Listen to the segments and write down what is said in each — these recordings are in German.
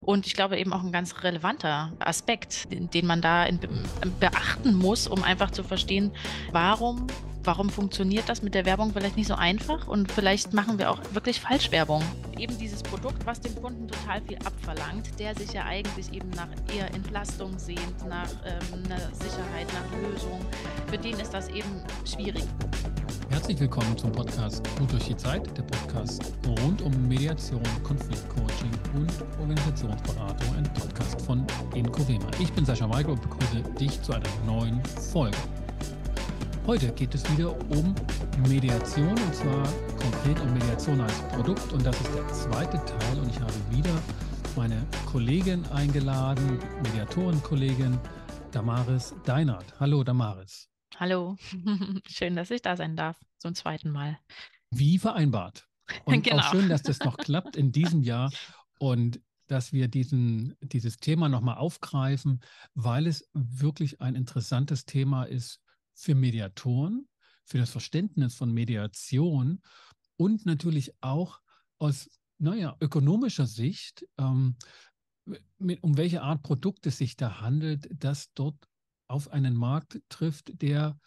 Und ich glaube eben auch ein ganz relevanter Aspekt, den man da beachten muss, um einfach zu verstehen, warum funktioniert das mit der Werbung vielleicht nicht so einfach und vielleicht machen wir auch wirklich Falschwerbung. Eben dieses Produkt, was dem Kunden total viel abverlangt, der sich ja eigentlich eben nach eher Entlastung sehnt, nach einer Sicherheit, nach Lösung, für den ist das eben schwierig. Herzlich willkommen zum Podcast Gut durch die Zeit, der Podcast rund um Mediation, Konfliktcoaching und Organisationsberatung, ein Podcast von Inkovema. Ich bin Sascha Weigel und begrüße dich zu einer neuen Folge. Heute geht es wieder um Mediation und zwar konkret um Mediation als Produkt und das ist der zweite Teil und ich habe wieder meine Kollegin eingeladen, Mediatorenkollegin Damaris Deinert. Hallo Damaris. Hallo, schön, dass ich da sein darf, zum zweiten Mal. Wie vereinbart. Und Genau. auch schön, dass das noch klappt in diesem Jahr und dass wir dieses Thema nochmal aufgreifen, weil es wirklich ein interessantes Thema ist für Mediatoren, für das Verständnis von Mediation und natürlich auch aus ökonomischer Sicht, um welche Art Produkt es sich da handelt, das dort auf einen Markt trifft, der,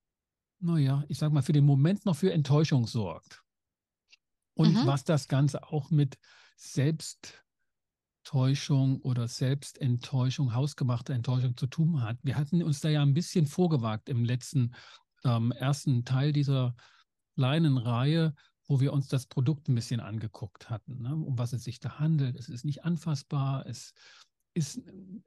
ich sage mal, für den Moment noch für Enttäuschung sorgt. Und was das Ganze auch mit Selbsttäuschung oder Selbstenttäuschung, hausgemachte Enttäuschung zu tun hat. Wir hatten uns da ja ein bisschen vorgewagt im letzten ersten Teil dieser kleinen Reihe, wo wir uns das Produkt ein bisschen angeguckt hatten, ne? Um was es sich da handelt. Es ist nicht anfassbar, es ist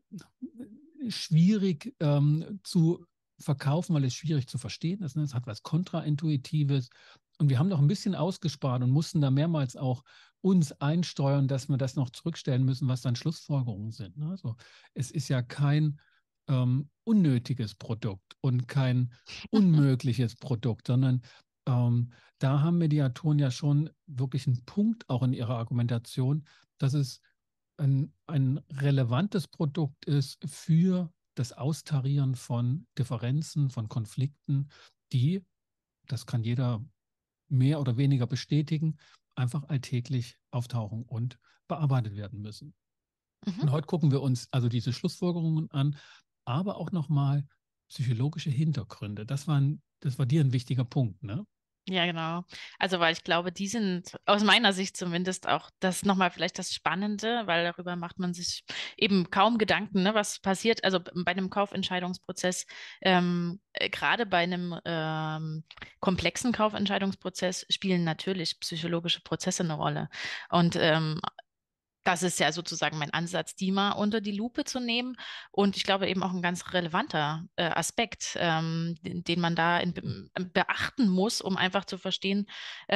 schwierig zu verkaufen, weil es schwierig zu verstehen ist. Ne? Es hat was Kontraintuitives. Und wir haben doch ein bisschen ausgespart und mussten da mehrmals auch uns einsteuern, dass wir das noch zurückstellen müssen, was dann Schlussfolgerungen sind. Ne? Also es ist ja kein unnötiges Produkt und kein unmögliches Produkt, sondern da haben Mediatoren ja schon wirklich einen Punkt auch in ihrer Argumentation, dass es ein relevantes Produkt ist für das Austarieren von Differenzen, von Konflikten, die, das kann jeder mehr oder weniger bestätigen, einfach alltäglich auftauchen und bearbeitet werden müssen. Und heute gucken wir uns also diese Schlussfolgerungen an, aber auch nochmal psychologische Hintergründe. Das war dir ein wichtiger Punkt, ne? Ja, genau. Also, weil ich glaube, die sind aus meiner Sicht zumindest auch das nochmal vielleicht das Spannende, weil darüber macht man sich eben kaum Gedanken, ne, was passiert. Also bei einem Kaufentscheidungsprozess, gerade bei einem komplexen Kaufentscheidungsprozess spielen natürlich psychologische Prozesse eine Rolle. Und das ist ja sozusagen mein Ansatz, die mal unter die Lupe zu nehmen. Und ich glaube eben auch ein ganz relevanter Aspekt, den man da beachten muss, um einfach zu verstehen,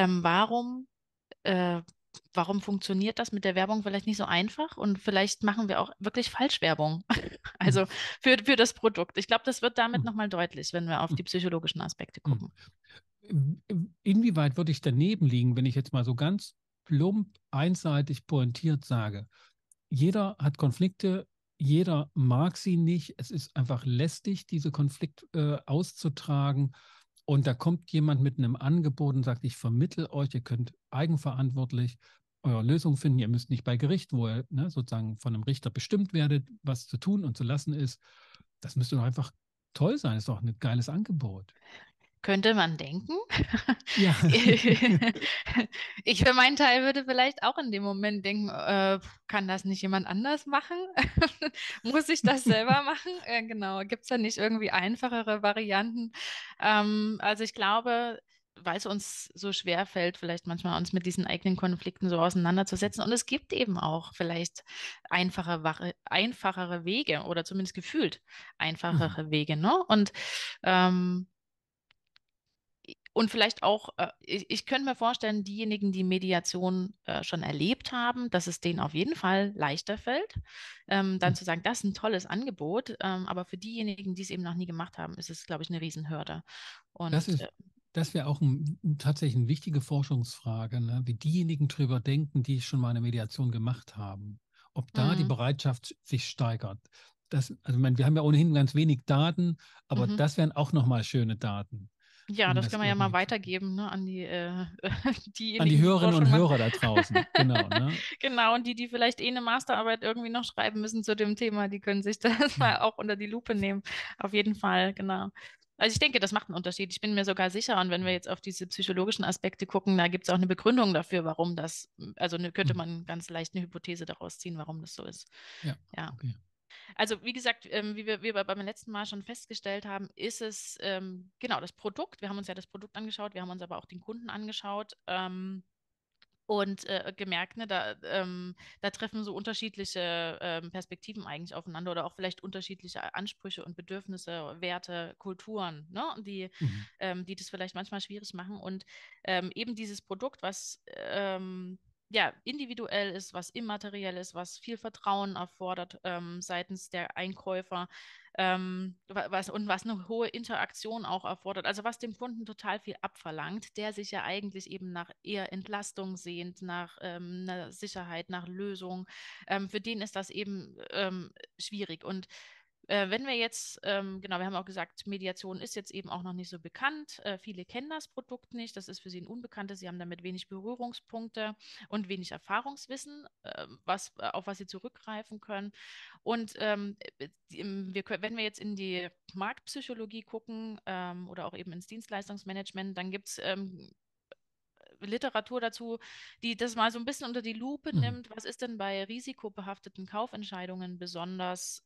äh, warum funktioniert das mit der Werbung vielleicht nicht so einfach und vielleicht machen wir auch wirklich Falschwerbung. Hm. Also für das Produkt. Ich glaube, das wird damit Hm. nochmal deutlich, wenn wir auf die psychologischen Aspekte Hm. gucken. Inwieweit würde ich daneben liegen, wenn ich jetzt mal so ganz plump, einseitig pointiert sage, jeder hat Konflikte, jeder mag sie nicht, es ist einfach lästig, diese Konflikte auszutragen und da kommt jemand mit einem Angebot und sagt, ich vermittle euch, ihr könnt eigenverantwortlich eure Lösung finden, ihr müsst nicht bei Gericht, wo ihr sozusagen von einem Richter bestimmt werdet, was zu tun und zu lassen ist. Das müsste doch einfach toll sein, das ist doch ein geiles Angebot. Könnte man denken. Ja. Ich für meinen Teil würde vielleicht auch in dem Moment denken, kann das nicht jemand anders machen? Muss ich das selber machen? Genau. Gibt es da nicht irgendwie einfachere Varianten? Also ich glaube, weil es uns so schwer fällt, vielleicht manchmal uns mit diesen eigenen Konflikten so auseinanderzusetzen. Und es gibt eben auch vielleicht einfachere Wege oder zumindest gefühlt einfachere Wege, ne? Ähm, und vielleicht auch, ich könnte mir vorstellen, diejenigen, die Mediation schon erlebt haben, dass es denen auf jeden Fall leichter fällt, dann zu sagen, das ist ein tolles Angebot. Aber für diejenigen, die es eben noch nie gemacht haben, ist es, glaube ich, eine Riesenhürde. Das Und ist, das wäre auch tatsächlich eine wichtige Forschungsfrage, ne? Wie diejenigen drüber denken, die schon mal eine Mediation gemacht haben. Ob da die mhm, Bereitschaft sich steigert. Also ich meine, wir haben ja ohnehin ganz wenig Daten, aber mhm, das wären auch nochmal schöne Daten. Ja, um das das können wir ja mal irgendwie zu. weitergeben, ne, an die An die diejenigen, die Hörerinnen und Forschung machen. Hörer da draußen. Genau, ne? Genau, und die vielleicht eine Masterarbeit irgendwie noch schreiben müssen zu dem Thema, die können sich das mal Ja. auch unter die Lupe nehmen. Auf jeden Fall, genau. Also ich denke, das macht einen Unterschied. Ich bin mir sogar sicher. Und wenn wir jetzt auf diese psychologischen Aspekte gucken, da gibt es auch eine Begründung dafür, warum das, also könnte Mhm. man ganz leicht eine Hypothese daraus ziehen, warum das so ist. Ja, Ja. okay. Also wie gesagt, wie wir beim letzten Mal schon festgestellt haben, ist es genau das Produkt. Wir haben uns ja das Produkt angeschaut, wir haben uns aber auch den Kunden angeschaut. Und gemerkt, ne, da treffen so unterschiedliche Perspektiven eigentlich aufeinander oder auch vielleicht unterschiedliche Ansprüche und Bedürfnisse, Werte, Kulturen, ne, Mhm. die das vielleicht manchmal schwierig machen. Und eben dieses Produkt, was ja individuell ist, was immateriell ist, was viel Vertrauen erfordert seitens der Einkäufer, was eine hohe Interaktion auch erfordert, also was dem Kunden total viel abverlangt, der sich ja eigentlich eben nach eher Entlastung sehnt, nach einer Sicherheit, nach Lösung. Für den ist das eben schwierig. Und wenn wir jetzt, genau, wir haben auch gesagt, Mediation ist jetzt eben auch noch nicht so bekannt. Viele kennen das Produkt nicht. Das ist für sie ein Unbekanntes. Sie haben damit wenig Berührungspunkte und wenig Erfahrungswissen, auf was sie zurückgreifen können. Und wenn wir jetzt in die Marktpsychologie gucken oder auch eben ins Dienstleistungsmanagement, dann gibt es Literatur dazu, die das mal so ein bisschen unter die Lupe Mhm. nimmt. Was ist denn bei risikobehafteten Kaufentscheidungen besonders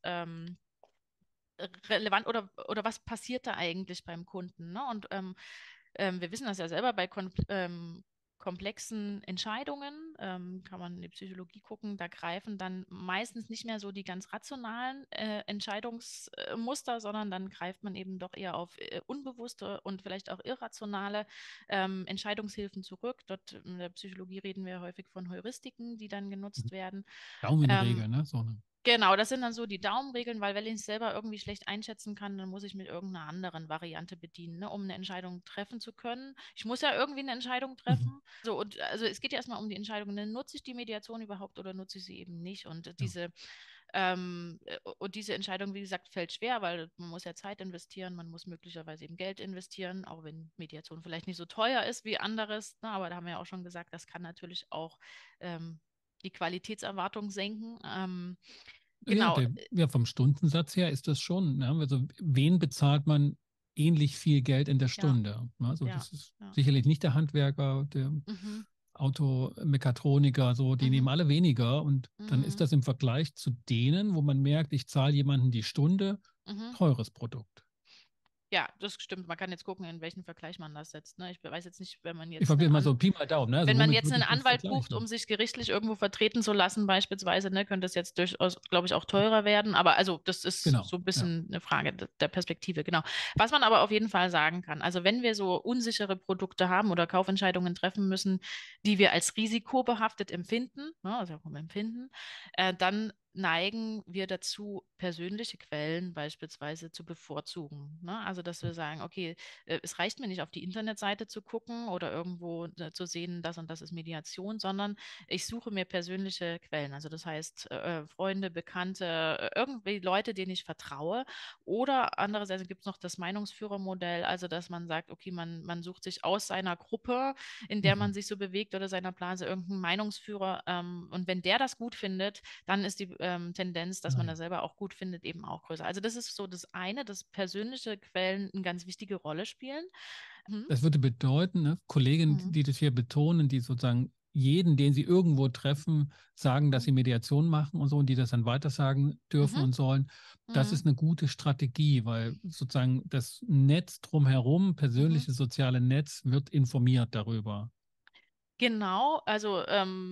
relevant oder was passiert da eigentlich beim Kunden? Ne? Und wir wissen das ja selber bei komplexen Entscheidungen, kann man in die Psychologie gucken, da greifen dann meistens nicht mehr so die ganz rationalen Entscheidungsmuster, sondern dann greift man eben doch eher auf unbewusste und vielleicht auch irrationale Entscheidungshilfen zurück. Dort in der Psychologie reden wir häufig von Heuristiken, die dann genutzt Mhm. werden. Daumenregel, Ähm, ne? So eine. Genau, das sind dann so die Daumenregeln, weil wenn ich es selber irgendwie schlecht einschätzen kann, dann muss ich mit irgendeiner anderen Variante bedienen, ne, um eine Entscheidung treffen zu können. Ich muss ja irgendwie eine Entscheidung Mhm. treffen. So, und also es geht ja erstmal um die Entscheidung, ne, nutze ich die Mediation überhaupt oder nutze ich sie eben nicht? Und Ja. diese Entscheidung, wie gesagt, fällt schwer, weil man muss ja Zeit investieren, man muss möglicherweise eben Geld investieren, auch wenn Mediation vielleicht nicht so teuer ist wie anderes. Ne, aber da haben wir ja auch schon gesagt, das kann natürlich auch die Qualitätserwartung senken. Ja, Genau, ja, vom Stundensatz her ist das schon. Ne? Also, wen bezahlt man ähnlich viel Geld in der ja, Stunde? Also, ja, das ist ja. sicherlich nicht der Handwerker, der Mhm, Automechatroniker, so, die nehmen mhm, alle weniger. Und dann ist mhm, das im Vergleich zu denen, wo man merkt, ich zahle jemanden die Stunde, mhm. teures Produkt. Ja, das stimmt. Man kann jetzt gucken, in welchen Vergleich man das setzt. Ne? Ich weiß jetzt nicht, wenn man Ich jetzt probiere mal so Pi mal Daumen, ne? Also, wenn man womit jetzt einen würde ich das Anwalt bucht, um vergleichen? sich gerichtlich irgendwo vertreten zu lassen, beispielsweise, ne, könnte es jetzt durchaus, glaube ich, auch teurer werden. Aber also das ist Genau, so ein ja. bisschen eine Frage der Perspektive, genau. Was man aber auf jeden Fall sagen kann, also wenn wir so unsichere Produkte haben oder Kaufentscheidungen treffen müssen, die wir als risikobehaftet empfinden, ne, also vom Empfinden, dann neigen wir dazu, persönliche Quellen beispielsweise zu bevorzugen. Ne? Also, dass wir sagen, okay, es reicht mir nicht auf die Internetseite zu gucken oder irgendwo zu sehen, das und das ist Mediation, sondern ich suche mir persönliche Quellen. Also das heißt, Freunde, Bekannte, irgendwie Leute, denen ich vertraue. Oder andererseits gibt es noch das Meinungsführermodell, also dass man sagt, okay, man sucht sich aus seiner Gruppe, in der man Mhm. sich so bewegt oder seiner Blase irgendeinen Meinungsführer. Und wenn der das gut findet, dann ist die Tendenz, dass man Nein. das selber auch gut findet, eben auch größer. Also das ist so das eine, dass persönliche Quellen eine ganz wichtige Rolle spielen. Mhm. Das würde bedeuten, ne, Kollegen, Mhm. die das hier betonen, die sozusagen jeden, den sie irgendwo treffen, sagen, dass Mhm. sie Mediation machen und so, und die das dann weitersagen dürfen Mhm. und sollen, das Mhm. ist eine gute Strategie, weil sozusagen das Netz drumherum, Mhm. persönliche soziale Netz, wird informiert darüber. Genau, also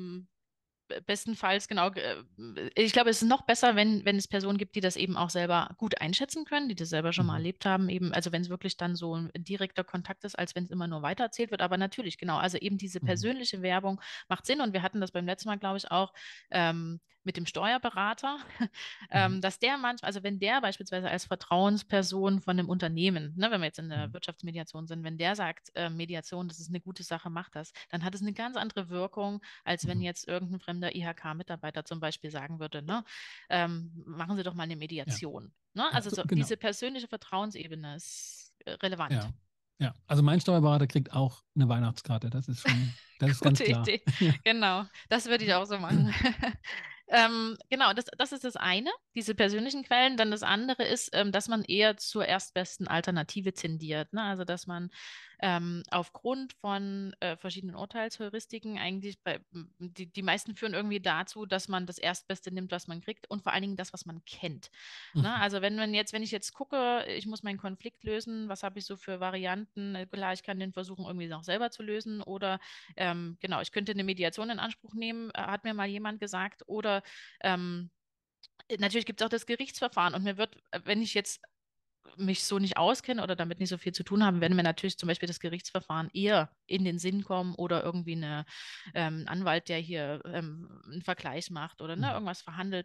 bestenfalls, genau. Ich glaube, es ist noch besser, wenn es Personen gibt, die das eben auch selber gut einschätzen können, die das selber schon mal Mhm. erlebt haben, eben, also wenn es wirklich dann so ein direkter Kontakt ist, als wenn es immer nur weitererzählt wird. Aber natürlich, genau, also eben diese Mhm. persönliche Werbung macht Sinn und wir hatten das beim letzten Mal, glaube ich, auch mit dem Steuerberater, Mhm. dass der manchmal, also wenn der beispielsweise als Vertrauensperson von einem Unternehmen, ne, wenn wir jetzt in der Mhm. Wirtschaftsmediation sind, wenn der sagt, Mediation, das ist eine gute Sache, macht das, dann hat es eine ganz andere Wirkung, als wenn Mhm. jetzt irgendein fremder IHK-Mitarbeiter zum Beispiel sagen würde, ne, machen Sie doch mal eine Ja, Mediation. Ne? ja, Also so, so, genau. diese persönliche Vertrauensebene ist relevant. Ja. Ja, also mein Steuerberater kriegt auch eine Weihnachtskarte. Das ist ganz Gute klar. Idee. Ja. Genau, das würde ich auch so machen. Genau, das ist das eine, diese persönlichen Quellen. Dann das andere ist, dass man eher zur erstbesten Alternative tendiert. Ne? Also, dass man aufgrund von verschiedenen Urteilsheuristiken eigentlich die meisten führen irgendwie dazu, dass man das Erstbeste nimmt, was man kriegt und vor allen Dingen das, was man kennt. Ne? Mhm. Also, wenn ich jetzt gucke, ich muss meinen Konflikt lösen, was habe ich so für Varianten? Klar, ich kann den versuchen, irgendwie noch selber zu lösen oder genau, ich könnte eine Mediation in Anspruch nehmen, hat mir mal jemand gesagt. Oder ähm, natürlich gibt es auch das Gerichtsverfahren. Und mir wird, wenn ich jetzt mich so nicht auskenne oder damit nicht so viel zu tun habe, werden mir natürlich zum Beispiel das Gerichtsverfahren eher in den Sinn kommen oder irgendwie ein Anwalt, der hier einen Vergleich macht oder ne, Mhm. irgendwas verhandelt,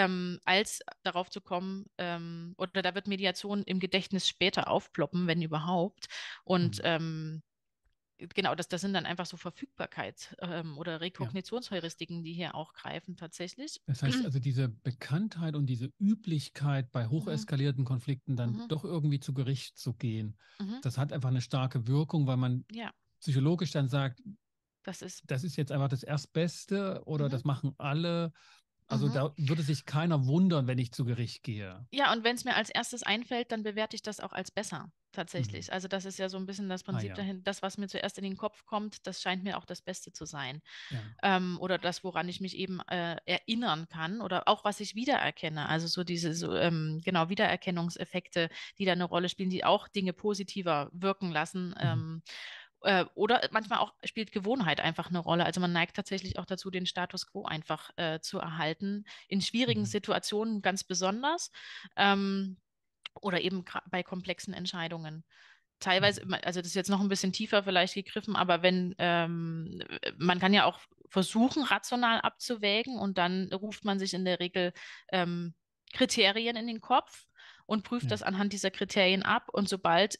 als darauf zu kommen, oder da wird Mediation im Gedächtnis später aufploppen, wenn überhaupt. Und Mhm. genau, das sind dann einfach so oder Ja. Rekognitionsheuristiken, die hier auch greifen tatsächlich. Das heißt also, diese Bekanntheit und diese Üblichkeit bei Mhm, hocheskalierten Konflikten dann mhm, doch irgendwie zu Gericht zu gehen, mhm. das hat einfach eine starke Wirkung, weil man Ja, psychologisch dann sagt, das ist. das ist jetzt einfach das Erstbeste oder Mhm, das machen alle. Also mhm. da würde sich keiner wundern, wenn ich zu Gericht gehe. Ja, und wenn es mir als erstes einfällt, dann bewerte ich das auch als besser, Mhm. tatsächlich. Also das ist ja so ein bisschen das Ah Prinzip ja, dahin, das, was mir zuerst in den Kopf kommt, das scheint mir auch das Beste zu sein. ja. Oder das, woran ich mich eben erinnern kann oder auch was ich wiedererkenne. Also so diese genau Wiedererkennungseffekte, die da eine Rolle spielen, die auch Dinge positiver wirken lassen. Mhm. Oder manchmal auch spielt Gewohnheit einfach eine Rolle. Also man neigt tatsächlich auch dazu, den Status quo einfach zu erhalten. In schwierigen Mhm. Situationen ganz besonders. Ähm, oder eben bei komplexen Entscheidungen. Teilweise, Mhm. also das ist jetzt noch ein bisschen tiefer vielleicht gegriffen, aber wenn man kann ja auch versuchen, rational abzuwägen und dann ruft man sich in der Regel ähm, Kriterien in den Kopf und prüft Ja. das anhand dieser Kriterien ab. Und sobald,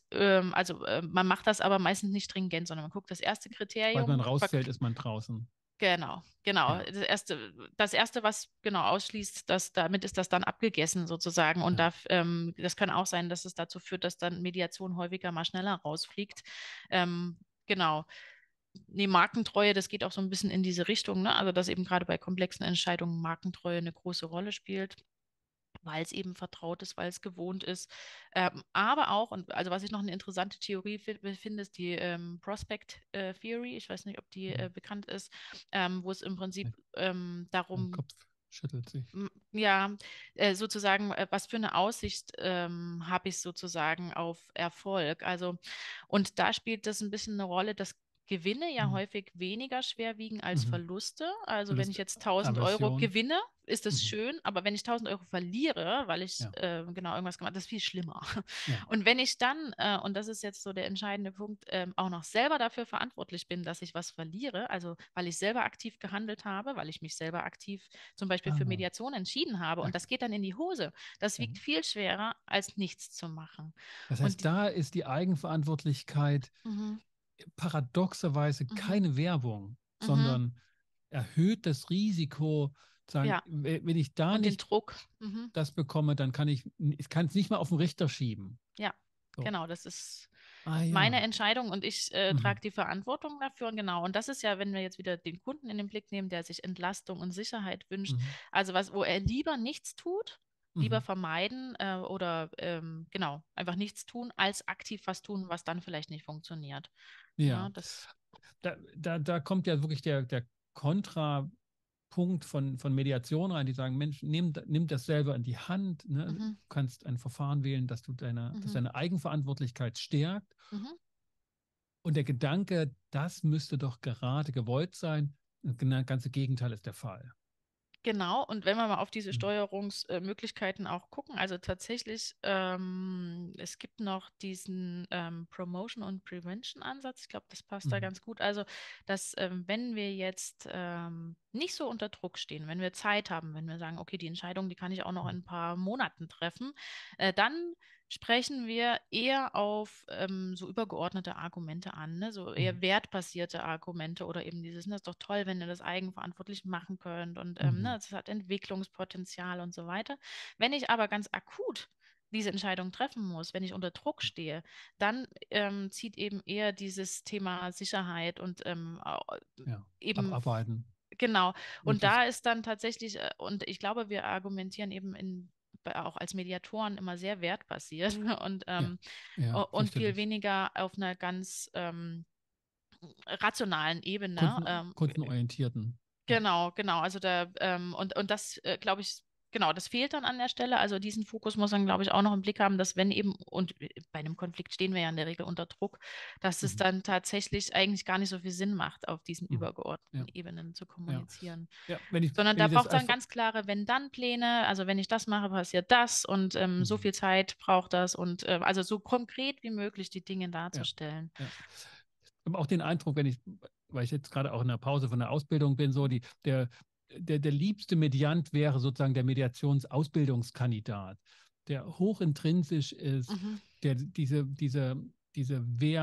man macht das aber meistens nicht stringent, sondern man guckt das erste Sobald man Kriterium, rausfällt, ist man draußen. genau, genau. Ja, Das erste, was genau ausschließt, damit ist das dann abgegessen sozusagen. Und ja. das kann auch sein, dass es dazu führt, dass dann Mediation häufiger mal schneller rausfliegt. Genau. Nee, Markentreue, das geht auch so ein bisschen in diese Richtung, ne? Also, dass eben gerade bei komplexen Entscheidungen Markentreue eine große Rolle spielt, weil es eben vertraut ist, weil es gewohnt ist. Aber auch, und also was ich noch eine interessante Theorie finde, ist die Prospect Theory. Ich weiß nicht, ob die Mhm. bekannt ist, wo es im Prinzip Mein darum, Kopf schüttelt sich. ja, sozusagen, was für eine Aussicht habe ich sozusagen auf Erfolg. Also, und da spielt das ein bisschen eine Rolle, dass Gewinne ja Mhm. häufig weniger schwer wiegen als Mhm. Verluste. Also wenn ich Verlust, jetzt 1.000 Euro Aversion. gewinne, ist das Mhm. schön, aber wenn ich 1.000 Euro verliere, weil ich Ja, genau irgendwas gemacht habe, das ist viel schlimmer. ja. Und wenn ich dann, und das ist jetzt so der entscheidende Punkt, auch noch selber dafür verantwortlich bin, dass ich was verliere, also weil ich selber aktiv gehandelt habe, weil ich mich selber aktiv zum Beispiel für Ah, Mediation entschieden habe ja, und das geht dann in die Hose, das ja. wiegt viel schwerer, als nichts zu machen. Das Und heißt, da ist die Eigenverantwortlichkeit mhm, paradoxerweise mhm, keine Werbung, mhm, sondern erhöht das Risiko, sagen, ja, wenn ich da und den nicht Druck, mhm, das bekomme, dann ich kann es nicht mehr auf den Richter schieben. ja, So. genau, das ist Ah meine ja. Entscheidung und ich Mhm. trage die Verantwortung dafür. Und genau, und das ist ja, wenn wir jetzt wieder den Kunden in den Blick nehmen, der sich Entlastung und Sicherheit wünscht, Mhm. also was, wo er lieber nichts tut, lieber Mhm. vermeiden oder genau, einfach nichts tun, als aktiv was tun, was dann vielleicht nicht funktioniert. Ja, Ja, das, da kommt ja wirklich der Kontrapunkt von Mediation rein, die sagen, Mensch, nimm das selber in die Hand, ne? Du mhm, kannst ein Verfahren wählen, das mhm, deine Eigenverantwortlichkeit stärkt. mhm. Und der Gedanke, das müsste doch gerade gewollt sein, das ganze Gegenteil ist der Fall. Genau, und wenn wir mal auf diese Mhm. Steuerungsmöglichkeiten auch gucken, also tatsächlich, es gibt noch diesen Promotion- und Prevention-Ansatz. Ich glaube, das passt da Mhm. ganz gut. Also, dass wenn wir jetzt nicht so unter Druck stehen, wenn wir Zeit haben, wenn wir sagen, okay, die Entscheidung, die kann ich auch noch in ein paar Monaten treffen, dann sprechen wir eher auf so übergeordnete Argumente an, ne? So eher Mhm. wertbasierte Argumente oder eben dieses, ne, ist doch toll, wenn ihr das eigenverantwortlich machen könnt und ne, Mhm. es hat Entwicklungspotenzial und so weiter. Wenn ich aber ganz akut diese Entscheidung treffen muss, wenn ich unter Druck stehe, dann zieht eben eher dieses Thema Sicherheit und Ja, eben, abarbeiten, genau. Und möglichst. da ist dann tatsächlich, und ich glaube, wir argumentieren eben auch als Mediatoren immer sehr wertbasiert und, Ja, ja, viel fürchterlich. weniger auf einer ganz rationalen Ebene. Kundenorientierten. Ja. Genau, genau. Also und das, glaube ich, genau, das fehlt dann an der Stelle. Also diesen Fokus muss man, glaube ich, auch noch im Blick haben, dass wenn eben, und bei einem Konflikt stehen wir ja in der Regel unter Druck, dass es Mhm. dann tatsächlich eigentlich gar nicht so viel Sinn macht, auf diesen Mhm. übergeordneten Ja, Ebenen zu ja. kommunizieren. Ja, Sondern wenn da ich das braucht es dann einfach. ganz klare Wenn-Dann-Pläne. Also wenn ich das mache, passiert das und so Mhm. viel Zeit braucht das und also so konkret wie möglich die Dinge Ja, darzustellen. ja. Ich habe auch den Eindruck, weil ich jetzt gerade auch in der Pause von der Ausbildung bin, so der liebste Mediant wäre sozusagen der Mediationsausbildungskandidat, der hochintrinsisch ist, Mhm, der diese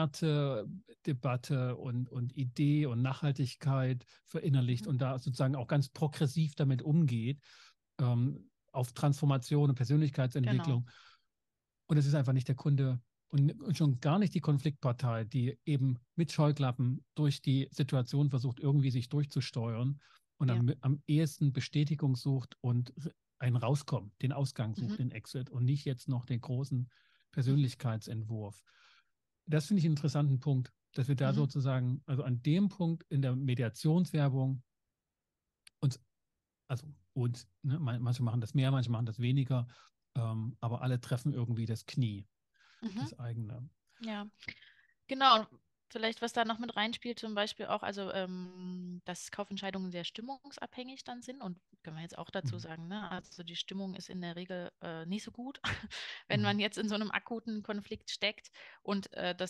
Wertedebatte und Idee und Nachhaltigkeit verinnerlicht mhm, und da sozusagen auch ganz progressiv damit umgeht, auf Transformation und genau. Persönlichkeitsentwicklung. Und es ist einfach nicht der Kunde und schon gar nicht die Konfliktpartei, die eben mit Scheuklappen durch die Situation versucht, irgendwie sich durchzusteuern und Ja. am ehesten Bestätigung sucht und ein Rauskommen, den Ausgang Mhm, sucht, den Exit und nicht jetzt noch den großen mhm, Persönlichkeitsentwurf. Das finde ich einen interessanten Punkt, dass wir da mhm. sozusagen, also an dem Punkt in der Mediationswerbung uns, also uns, ne, manche machen das mehr, manche machen das weniger, aber alle treffen irgendwie das Knie, Mhm. das eigene. Ja, genau. Und vielleicht, was da noch mit reinspielt, zum Beispiel auch, also dass Kaufentscheidungen sehr stimmungsabhängig dann sind. Und können wir jetzt auch dazu Mhm. sagen, ne? Also die Stimmung ist in der Regel nicht so gut, wenn Mhm. man jetzt in so einem akuten Konflikt steckt und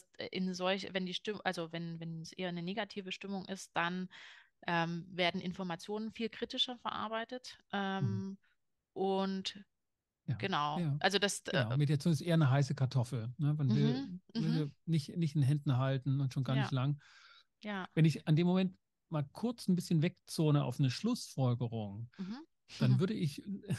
wenn die Stimmung, also wenn es eher eine negative Stimmung ist, dann werden Informationen viel kritischer verarbeitet. Mhm. Und Ja, genau, ja, also genau. Mediation ist eher eine heiße Kartoffel. Ne? Man mhm, will mhm, sie nicht in Händen halten und schon gar nicht ja, lang. ja. Wenn ich an dem Moment mal kurz ein bisschen wegzone auf eine Schlussfolgerung, Mhm. dann würde ich,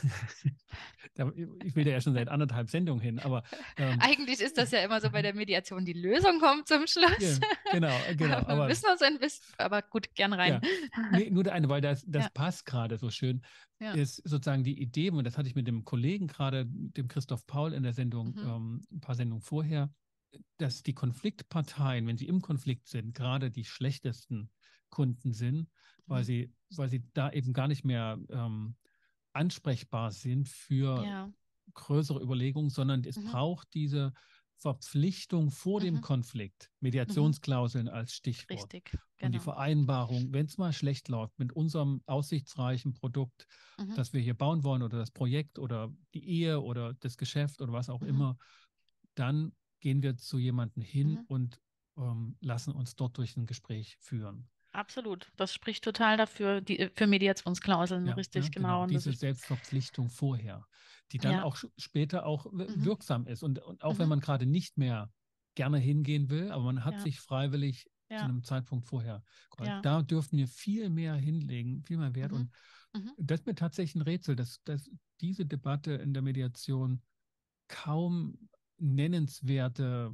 ich will da ja schon seit anderthalb Sendungen hin, aber Eigentlich ist das ja immer so bei der Mediation, die Lösung kommt zum Schluss. ja, genau, Aber wir aber wissen uns ein bisschen, aber gut, gern rein. ja, nee, nur der eine, weil das Ja, passt gerade so schön, ja. ist sozusagen die Idee, und das hatte ich mit dem Kollegen gerade, dem Christoph Paul in der Sendung, Mhm. ein paar Sendungen vorher, dass die Konfliktparteien, wenn sie im Konflikt sind, gerade die schlechtesten Kunden sind, Mhm. weil sie da eben gar nicht mehr ansprechbar sind für Ja. größere Überlegungen, sondern es Mhm. braucht diese Verpflichtung vor dem Mhm. Konflikt, Mhm. Mediationsklauseln als Stichwort. Richtig, Und die genau. Vereinbarung, wenn es mal schlecht läuft mit unserem aussichtsreichen Produkt, Mhm. das wir hier bauen wollen oder das Projekt oder die Ehe oder das Geschäft oder was auch Mhm. immer, dann gehen wir zu jemandem hin Mhm. und lassen uns dort durch ein Gespräch führen. Absolut. Das spricht total dafür, für Mediationsklauseln, Ja, richtig, ne, genau. genau. Und das Diese ist, Selbstverpflichtung vorher, die dann ja. auch später auch Mhm. wirksam ist. Und auch wenn Mhm. man gerade nicht mehr gerne hingehen will, aber man hat Ja, sich freiwillig zu ja, einem Zeitpunkt vorher, ja. da dürfen wir viel mehr hinlegen, viel mehr Wert. Mhm. Und Mhm. das ist mir tatsächlich ein Rätsel, dass diese Debatte in der Mediation kaum nennenswerte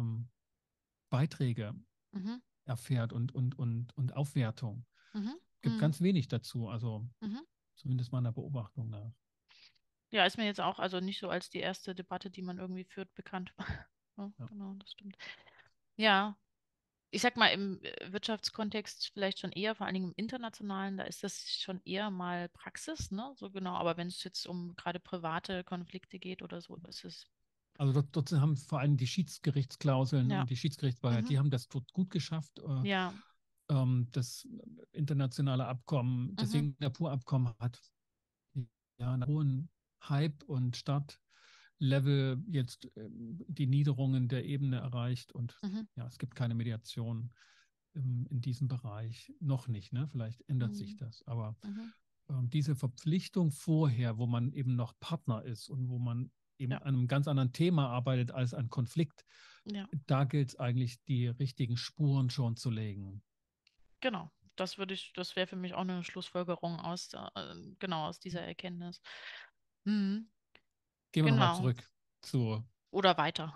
Beiträge Mhm. erfährt und Aufwertung. Mhm. Gibt Mhm. ganz wenig dazu, also Mhm. zumindest meiner Beobachtung nach. Ja, ist mir jetzt auch also nicht so als die erste Debatte, die man irgendwie führt, bekannt. Ja, Ja. genau, das stimmt. Ja, ich sag mal im Wirtschaftskontext vielleicht schon eher, vor allen Dingen im internationalen, da ist das schon eher mal Praxis, ne? So genau, aber wenn es jetzt um gerade private Konflikte geht oder so, ist es, Also dort haben vor allem die Schiedsgerichtsklauseln ja, und die Schiedsgerichtsbarkeit, die mhm. haben das dort gut geschafft. Ja, Das internationale Abkommen, das mhm. Singapur-Abkommen hat ja einen hohen Hype und Startlevel jetzt die Niederungen der Ebene erreicht und Mhm. ja, es gibt keine Mediation in diesem Bereich. Noch nicht, ne? Vielleicht ändert sich Mhm. das. Aber Mhm. diese Verpflichtung vorher, wo man eben noch Partner ist und wo man eben Ja, an einem ganz anderen Thema arbeitet als an Konflikt, ja, da gilt es eigentlich, die richtigen Spuren schon zu legen. genau. Das wäre für mich auch eine Schlussfolgerung genau aus dieser Erkenntnis. Mhm. Gehen wir nochmal Genau. zurück. So. Oder weiter.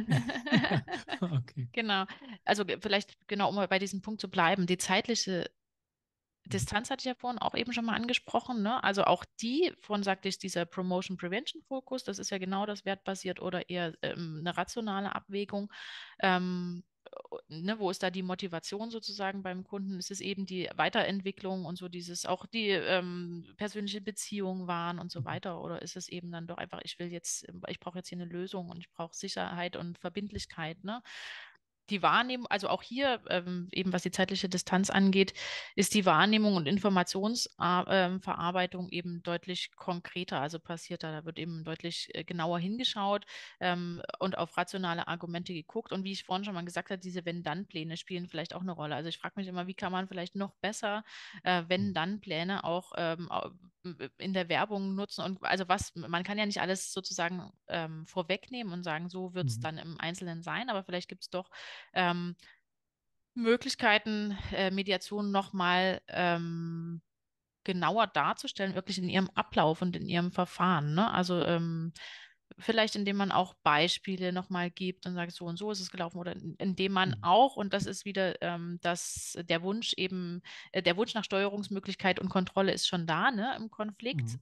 Okay. Genau. Also vielleicht genau, um mal bei diesem Punkt zu bleiben, die zeitliche Mhm. Distanz hatte ich ja vorhin auch eben schon mal angesprochen, ne? Also auch die, vorhin sagte ich, dieser Promotion Prevention Fokus, das ist ja genau das wertbasiert oder eher eine rationale Abwägung. Ähm, ne, wo ist da die Motivation sozusagen beim Kunden? Ist es eben die Weiterentwicklung und so dieses, auch die persönliche Beziehung waren und so Mhm. weiter? Oder ist es eben dann doch einfach, ich brauche jetzt hier eine Lösung und ich brauche Sicherheit und Verbindlichkeit, ne? Die Wahrnehmung, also auch hier, eben was die zeitliche Distanz angeht, ist die Wahrnehmung und Informationsverarbeitung eben deutlich konkreter, also passiert da wird eben deutlich genauer hingeschaut und auf rationale Argumente geguckt. Und wie ich vorhin schon mal gesagt habe, diese Wenn-Dann-Pläne spielen vielleicht auch eine Rolle. Also ich frage mich immer, wie kann man vielleicht noch besser Mhm. Wenn-Dann-Pläne auch in der Werbung nutzen und also was, man kann ja nicht alles sozusagen vorwegnehmen und sagen, so wird es Mhm. dann im Einzelnen sein, aber vielleicht gibt es doch ähm, Möglichkeiten, Mediation nochmal genauer darzustellen, wirklich in ihrem Ablauf und in ihrem Verfahren. Ne? Also vielleicht indem man auch Beispiele nochmal gibt und sagt, so und so ist es gelaufen, oder indem man Mhm. auch, und das ist wieder der Wunsch nach Steuerungsmöglichkeit und Kontrolle ist schon da, ne, im Konflikt, Mhm.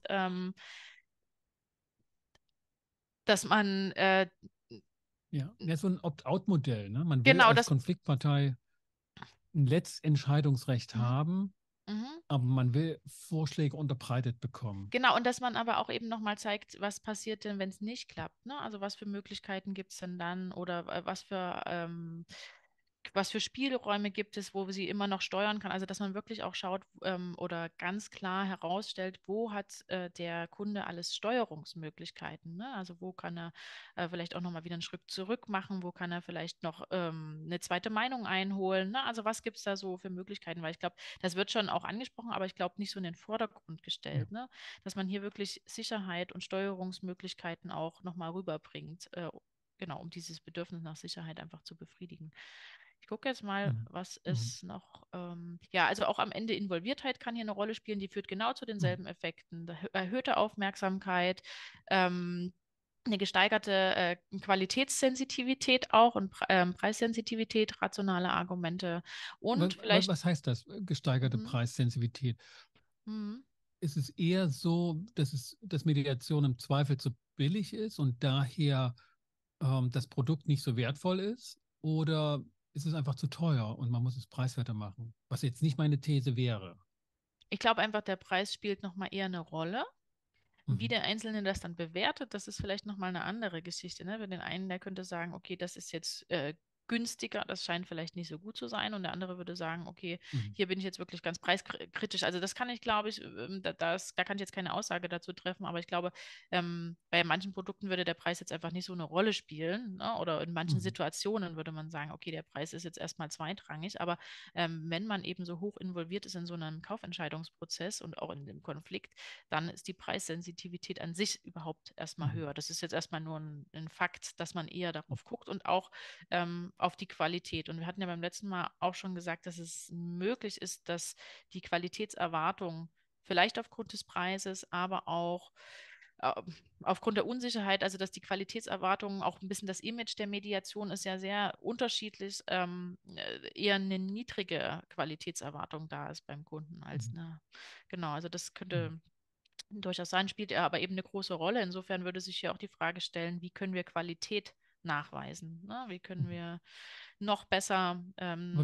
dass man Ja, ja, so ein Opt-out-Modell. Ne? Man will genau als das. Konfliktpartei ein Letztentscheidungsrecht Mhm, haben, mhm. aber man will Vorschläge unterbreitet bekommen. Genau, und dass man aber auch eben nochmal zeigt, was passiert denn, wenn es nicht klappt, ne? Also was für Möglichkeiten gibt es denn dann oder was für Spielräume gibt es, wo sie immer noch steuern kann. Also dass man wirklich auch schaut oder ganz klar herausstellt, wo hat der Kunde alles Steuerungsmöglichkeiten, ne? Also wo kann er vielleicht auch nochmal wieder einen Schritt zurück machen, wo kann er vielleicht noch eine zweite Meinung einholen, ne? Also was gibt es da so für Möglichkeiten? Weil ich glaube, das wird schon auch angesprochen, aber ich glaube nicht so in den Vordergrund Ja. gestellt, ne? Dass man hier wirklich Sicherheit und Steuerungsmöglichkeiten auch nochmal rüberbringt, genau, um dieses Bedürfnis nach Sicherheit einfach zu befriedigen. Ich gucke jetzt mal, Mhm. was Mhm. es noch, ja, also auch am Ende Involviertheit kann hier eine Rolle spielen, die führt genau zu Mhm. denselben Effekten. Erhöhte Aufmerksamkeit, eine gesteigerte Qualitätssensitivität auch und Preissensitivität, rationale Argumente und vielleicht, Was heißt das, gesteigerte mhm, Preissensitivität? mhm. Ist es eher so, dass Mediation im Zweifel zu billig ist und daher das Produkt nicht so wertvoll ist? Oder ist es einfach zu teuer und man muss es preiswerter machen? Was jetzt nicht meine These wäre. Ich glaube einfach, der Preis spielt nochmal eher eine Rolle. Wie Mhm. der Einzelne das dann bewertet, das ist vielleicht nochmal eine andere Geschichte. Ne? Für den einen, der könnte sagen, okay, das ist jetzt günstiger, das scheint vielleicht nicht so gut zu sein. Und der andere würde sagen, okay, Mhm. hier bin ich jetzt wirklich ganz preiskritisch. Also das kann ich, glaube ich, da kann ich jetzt keine Aussage dazu treffen, aber ich glaube, bei manchen Produkten würde der Preis jetzt einfach nicht so eine Rolle spielen. Ne? Oder in manchen Mhm. Situationen würde man sagen, okay, der Preis ist jetzt erstmal zweitrangig. Aber wenn man eben so hoch involviert ist in so einem Kaufentscheidungsprozess und auch in dem Konflikt, dann ist die Preissensitivität an sich überhaupt erstmal Mhm. höher. Das ist jetzt erstmal nur ein Fakt, dass man eher darauf guckt und auch auf die Qualität. Und wir hatten ja beim letzten Mal auch schon gesagt, dass es möglich ist, dass die Qualitätserwartung vielleicht aufgrund des Preises, aber auch äh, aufgrund der Unsicherheit, also dass die Qualitätserwartungen, auch ein bisschen das Image der Mediation ist ja sehr unterschiedlich, eher eine niedrige Qualitätserwartung da ist beim Kunden als Mhm. eine, genau, also das Mhm. könnte durchaus sein, spielt er aber eben eine große Rolle. Insofern würde sich hier auch die Frage stellen, wie können wir Qualität nachweisen? Ne? Wie können Mhm. wir noch besser Aber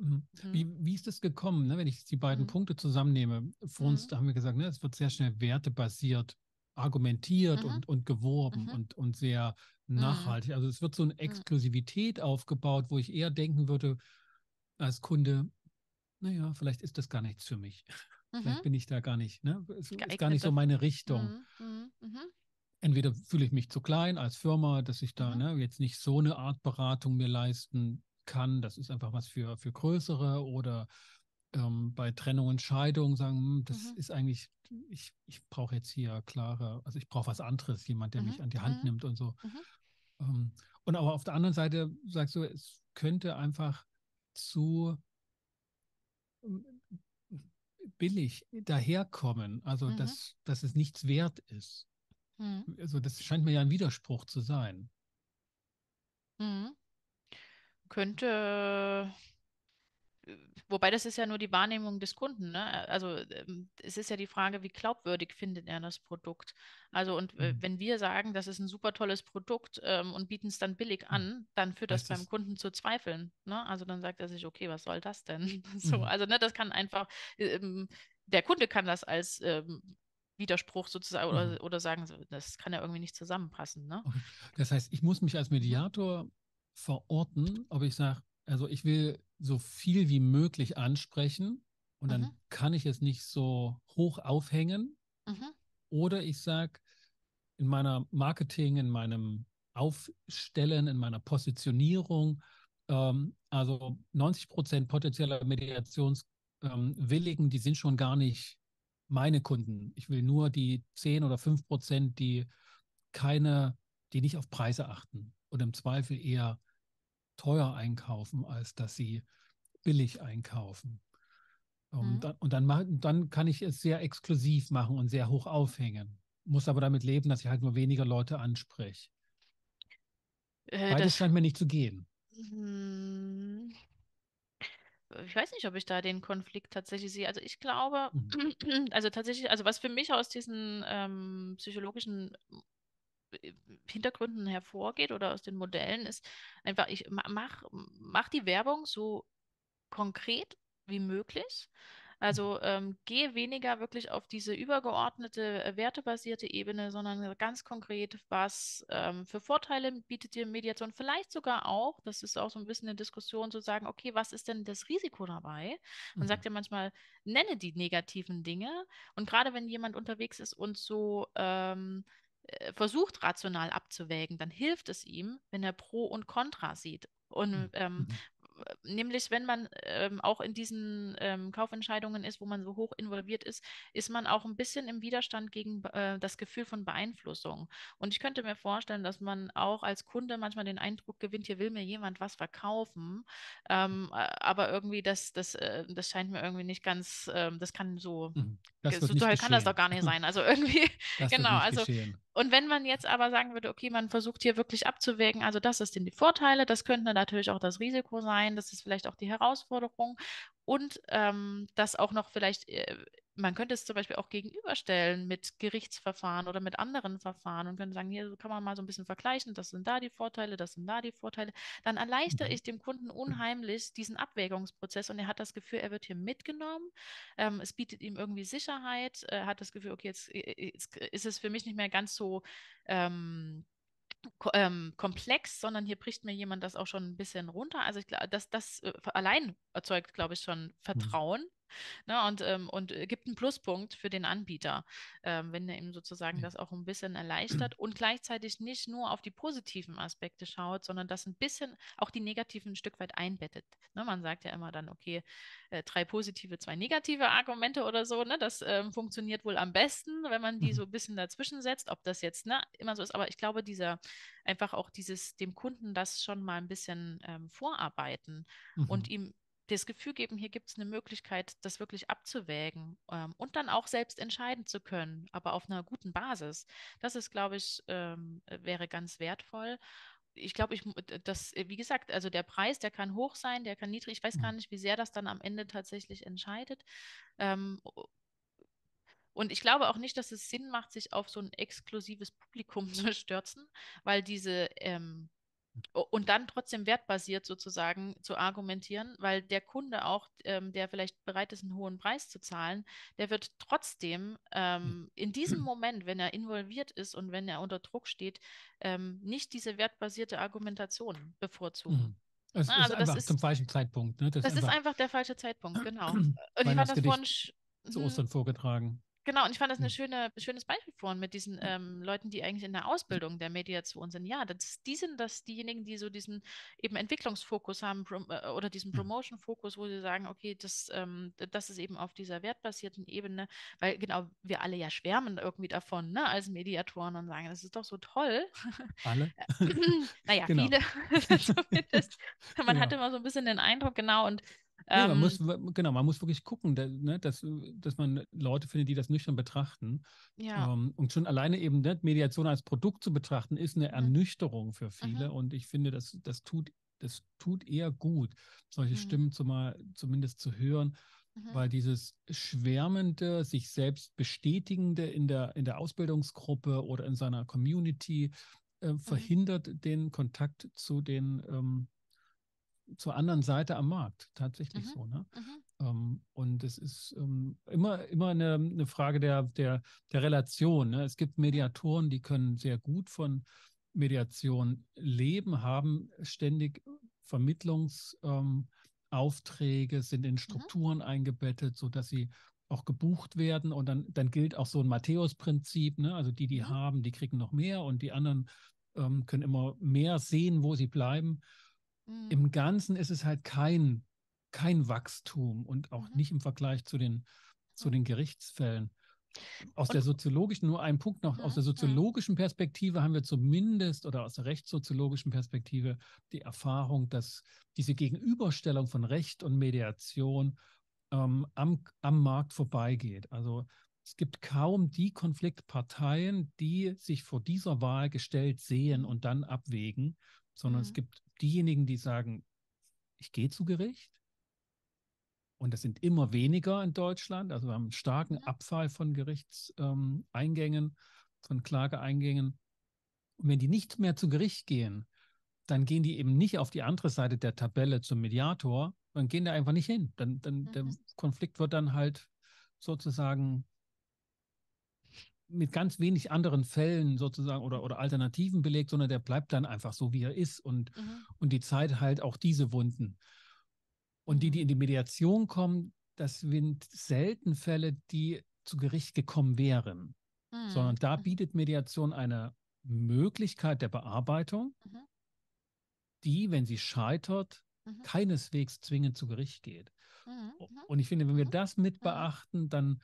hm, wie ist es gekommen, ne, wenn ich die beiden hm, Punkte zusammennehme? Vor uns hm, da haben wir gesagt, ne, es wird sehr schnell wertebasiert argumentiert mhm, und geworben mhm, und sehr mhm, nachhaltig. Also es wird so eine mhm, Exklusivität aufgebaut, wo ich eher denken würde als Kunde, naja, vielleicht ist das gar nichts für mich. Vielleicht mhm. bin ich da gar nicht, ne? Es ist gar Geeignet nicht so dafür. meine Richtung. Mhm, mhm, mhm, Entweder fühle ich mich zu klein als Firma, dass ich da mhm, ne, jetzt nicht so eine Art Beratung mir leisten kann. Das ist einfach was für Größere oder bei Trennung und Scheidung sagen, das mhm, ist eigentlich, ich brauche jetzt hier klare, also ich brauche was anderes, jemand, der mhm, mich an die Hand mhm, nimmt und so. mhm, Ähm, und aber auf der anderen Seite sagst du, es könnte einfach zu ähm, billig daherkommen, also mhm. dass es nichts wert ist. Mhm. Also das scheint mir ja ein Widerspruch zu sein. Mhm. Könnte, wobei das ist ja nur die Wahrnehmung des Kunden, ne? Also es ist ja die Frage, wie glaubwürdig findet er das Produkt? Also und Mhm. wenn wir sagen, das ist ein super tolles Produkt und bieten es dann billig Mhm. an, dann führt das Heißt beim es, Kunden zu Zweifeln, ne? Also dann sagt er sich, okay, was soll das denn? So, mhm. also ne, das kann einfach, der Kunde kann das als Widerspruch sozusagen Mhm. oder sagen, so, das kann ja irgendwie nicht zusammenpassen, ne? Okay. Das heißt, ich muss mich als Mhm. Mediator verorten, ob ich sage, also ich will so viel wie möglich ansprechen und Mhm. dann kann ich es nicht so hoch aufhängen. Mhm. Oder ich sage, in meiner Marketing, in meinem Aufstellen, in meiner Positionierung, also 90% potenzieller Mediationswilligen, die sind schon gar nicht meine Kunden. Ich will nur die 10 oder 5%, keine, die nicht auf Preise achten und im Zweifel eher teuer einkaufen, als dass sie billig einkaufen. Mhm. Dann kann ich es sehr exklusiv machen und sehr hoch aufhängen. Muss aber damit leben, dass ich halt nur weniger Leute anspreche. Beides Das, scheint mir nicht zu gehen. hm, ich weiß nicht, ob ich da den Konflikt tatsächlich sehe. Also ich glaube, Mhm. also tatsächlich, also was für mich aus diesen psychologischen äh, Hintergründen hervorgeht oder aus den Modellen ist einfach, mach die Werbung so konkret wie möglich. Also gehe weniger wirklich auf diese übergeordnete, wertebasierte Ebene, sondern ganz konkret, was für Vorteile bietet dir Mediation? Vielleicht sogar auch, das ist auch so ein bisschen eine Diskussion, zu sagen, okay, was ist denn das Risiko dabei? Man Mhm. sagt ja manchmal, nenne die negativen Dinge. Und gerade wenn jemand unterwegs ist und so versucht, rational abzuwägen, dann hilft es ihm, wenn er Pro und Contra sieht. Und Mhm. Mhm. nämlich, wenn man auch in diesen Kaufentscheidungen ist, wo man so hoch involviert ist, ist man auch ein bisschen im Widerstand gegen das Gefühl von Beeinflussung. Und ich könnte mir vorstellen, dass man auch als Kunde manchmal den Eindruck gewinnt, hier will mir jemand was verkaufen, aber irgendwie das scheint mir irgendwie nicht ganz, das kann so, Mhm. Das wird so nicht toll kann das doch geschehen. gar nicht sein. Also irgendwie, Das wird genau, nicht also geschehen. und wenn man jetzt aber sagen würde, okay, man versucht hier wirklich abzuwägen, also das sind die Vorteile, das könnte natürlich auch das Risiko sein, das ist vielleicht auch die Herausforderung und das auch noch vielleicht, man könnte es zum Beispiel auch gegenüberstellen mit Gerichtsverfahren oder mit anderen Verfahren und könnte sagen, hier so kann man mal so ein bisschen vergleichen, das sind da die Vorteile, das sind da die Vorteile. Dann erleichtere Mhm. ich dem Kunden unheimlich diesen Abwägungsprozess und er hat das Gefühl, er wird hier mitgenommen, es bietet ihm irgendwie Sicherheit, hat das Gefühl, okay, jetzt ist es für mich nicht mehr ganz so ähm, komplex, sondern hier bricht mir jemand das auch schon ein bisschen runter. Also ich glaube, das allein erzeugt, glaube ich, schon Mhm. Vertrauen. Ne, und gibt einen Pluspunkt für den Anbieter, wenn er ihm sozusagen Ja. das auch ein bisschen erleichtert und gleichzeitig nicht nur auf die positiven Aspekte schaut, sondern das ein bisschen auch die negativen ein Stück weit einbettet. Ne, man sagt ja immer dann, okay, drei positive, zwei negative Argumente oder so, ne, das funktioniert wohl am besten, wenn man die so Mhm. ein bisschen dazwischen setzt, ob das jetzt ne, immer so ist. Aber ich glaube, einfach auch dieses, dem Kunden das schon mal ein bisschen vorarbeiten und Mhm. ihm das Gefühl geben, hier gibt es eine Möglichkeit, das wirklich abzuwägen und dann auch selbst entscheiden zu können, aber auf einer guten Basis. Das ist, glaube ich, wäre ganz wertvoll. Ich glaube, wie gesagt, also der Preis, der kann hoch sein, der kann niedrig. Ich weiß gar Mhm. nicht, wie sehr das dann am Ende tatsächlich entscheidet. Ähm, und ich glaube auch nicht, dass es Sinn macht, sich auf so ein exklusives Publikum zu stürzen, weil und dann trotzdem wertbasiert sozusagen zu argumentieren, weil der Kunde auch, der vielleicht bereit ist, einen hohen Preis zu zahlen, der wird trotzdem Ja. in diesem Moment, wenn er involviert ist und wenn er unter Druck steht, nicht diese wertbasierte Argumentation bevorzugen. Mhm. Es Na, ist also einfach zum falschen Zeitpunkt. Ne? Das ist das ist einfach einfach der falsche Zeitpunkt, genau. Und ich fand das vorhin, Weihnachtsgedicht zu Ostern vorgetragen. genau, und ich fand das Mhm. schönes Beispiel vorhin mit diesen Leuten, die eigentlich in der Ausbildung der Mediation sind. Ja, die sind das diejenigen, die so diesen eben Entwicklungsfokus haben oder diesen Ja. Promotion-Fokus, wo sie sagen, okay, das ist eben auf dieser wertbasierten Ebene, weil genau wir alle ja schwärmen irgendwie davon, ne, als Mediatoren und sagen, das ist doch so toll. Alle? Naja, Genau. viele zumindest. Man hat Genau. immer so ein bisschen den Eindruck, genau, und Nee, man muss, Ähm, genau, man muss wirklich gucken, ne, dass man Leute findet, die das nüchtern betrachten. ja. Und schon alleine eben ne, Mediation als Produkt zu betrachten, ist eine Mhm. Ernüchterung für Mhm. viele. Und ich finde, das tut eher gut, solche Mhm. Stimmen zumindest zu hören, Mhm. weil dieses schwärmende, sich selbst bestätigende in der Ausbildungsgruppe oder in seiner Community Mhm. verhindert den Kontakt zur anderen Seite am Markt. Tatsächlich Mhm. so, ne? Mhm. Und es ist immer eine Frage der Relation. Ne? Es gibt Mhm. Mediatoren, die können sehr gut von Mediation leben, haben ständig Vermittlungsaufträge, sind in Mhm. Strukturen eingebettet, sodass sie auch gebucht werden. Und dann gilt auch so ein Matthäus-Prinzip. Ne? Also die Mhm. haben, die kriegen noch mehr und die anderen können immer mehr sehen, wo sie bleiben. Mhm. Im Ganzen ist es halt kein Wachstum und auch Mhm. nicht im Vergleich zu den Gerichtsfällen. Aus der Und soziologischen, nur ein Punkt noch, aus mhm. der Mhm. soziologischen Perspektive haben wir zumindest oder aus der rechtssoziologischen Perspektive die Erfahrung, dass diese Gegenüberstellung von Recht und Mediation am Markt vorbeigeht. Also es gibt kaum die Konfliktparteien, die sich vor dieser Wahl gestellt sehen Mhm. und dann abwägen, sondern es Mhm. gibt diejenigen, die sagen, ich gehe zu Gericht. Und das sind immer weniger in Deutschland. Also wir haben einen starken Mhm. Abfall von Gerichtseingängen, von Klageeingängen. Und wenn die nicht mehr zu Gericht gehen, dann gehen die eben nicht auf die andere Seite der Tabelle zum Mediator, dann gehen da einfach nicht hin. Der Mhm. Konflikt wird dann halt sozusagen mit ganz wenig anderen Fällen sozusagen oder Mhm. Alternativen belegt, sondern der bleibt dann einfach so, wie er ist Mhm. und die Zeit heilt auch diese Wunden. Und die Mhm. in die Mediation kommen, das sind selten Fälle, die zu Gericht gekommen wären, Mhm. sondern da Mhm. bietet Mediation eine Möglichkeit der Bearbeitung, Mhm. die, wenn sie scheitert, Mhm. keineswegs zwingend zu Gericht geht. Mhm. Mhm. Und ich finde, wenn wir Mhm. das mit Mhm. beachten, dann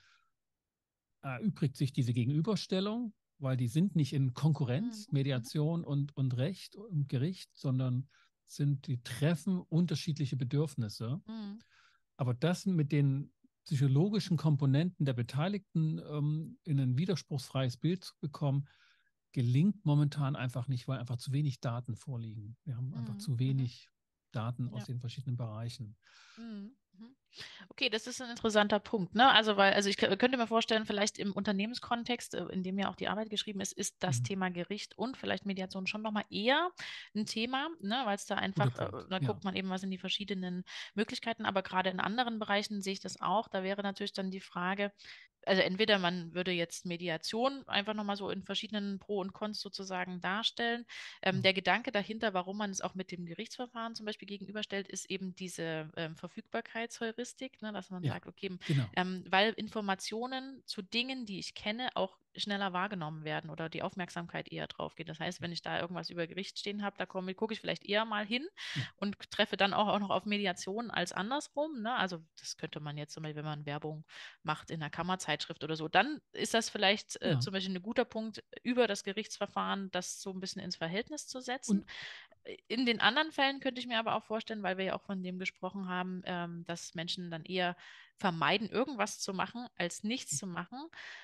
erübrigt sich diese Gegenüberstellung, weil die sind nicht in Mhm. Konkurrenz, Mhm. Mediation und Recht und Gericht, sondern die treffen unterschiedliche Bedürfnisse. Mhm. Aber das mit den psychologischen Komponenten der Beteiligten in ein widerspruchsfreies Bild zu bekommen, gelingt momentan einfach nicht, weil einfach zu wenig Daten vorliegen. Wir haben einfach Mhm. zu Mhm. wenig Daten aus Ja. den verschiedenen Bereichen. Mhm. Mhm. Okay, das ist ein interessanter Punkt, ne? Also, weil ich könnte mir vorstellen, vielleicht im Unternehmenskontext, in dem ja auch die Arbeit geschrieben ist das Mhm. Thema Gericht und vielleicht Mediation schon nochmal eher ein Thema, ne? Weil es da Guter einfach, Punkt. da Ja. guckt man eben, was sind die verschiedenen Möglichkeiten, aber gerade in anderen Bereichen sehe ich das auch. Da wäre natürlich dann die Frage, also entweder man würde jetzt Mediation einfach nochmal so in verschiedenen Pro und Cons sozusagen darstellen. Ja. Der Gedanke dahinter, warum man es auch mit dem Gerichtsverfahren zum Beispiel gegenüberstellt, ist eben diese Verfügbarkeitsheuristik, ne, dass man Ja. sagt, okay, Genau. weil Informationen zu Dingen, die ich kenne, auch schneller wahrgenommen werden oder die Aufmerksamkeit eher drauf geht. Das heißt, wenn ich da irgendwas über Gericht stehen habe, da gucke ich vielleicht eher mal hin Ja. und treffe dann auch noch auf Mediation als andersrum. Ne? Also das könnte man jetzt zum Beispiel, wenn man Werbung macht in einer Kammerzeitschrift oder so, dann ist das vielleicht Ja. zum Beispiel ein guter Punkt, über das Gerichtsverfahren das so ein bisschen ins Verhältnis zu setzen. Und In den anderen Fällen könnte ich mir aber auch vorstellen, weil wir ja auch von dem gesprochen haben, dass Menschen dann eher vermeiden, irgendwas zu machen, als nichts zu machen,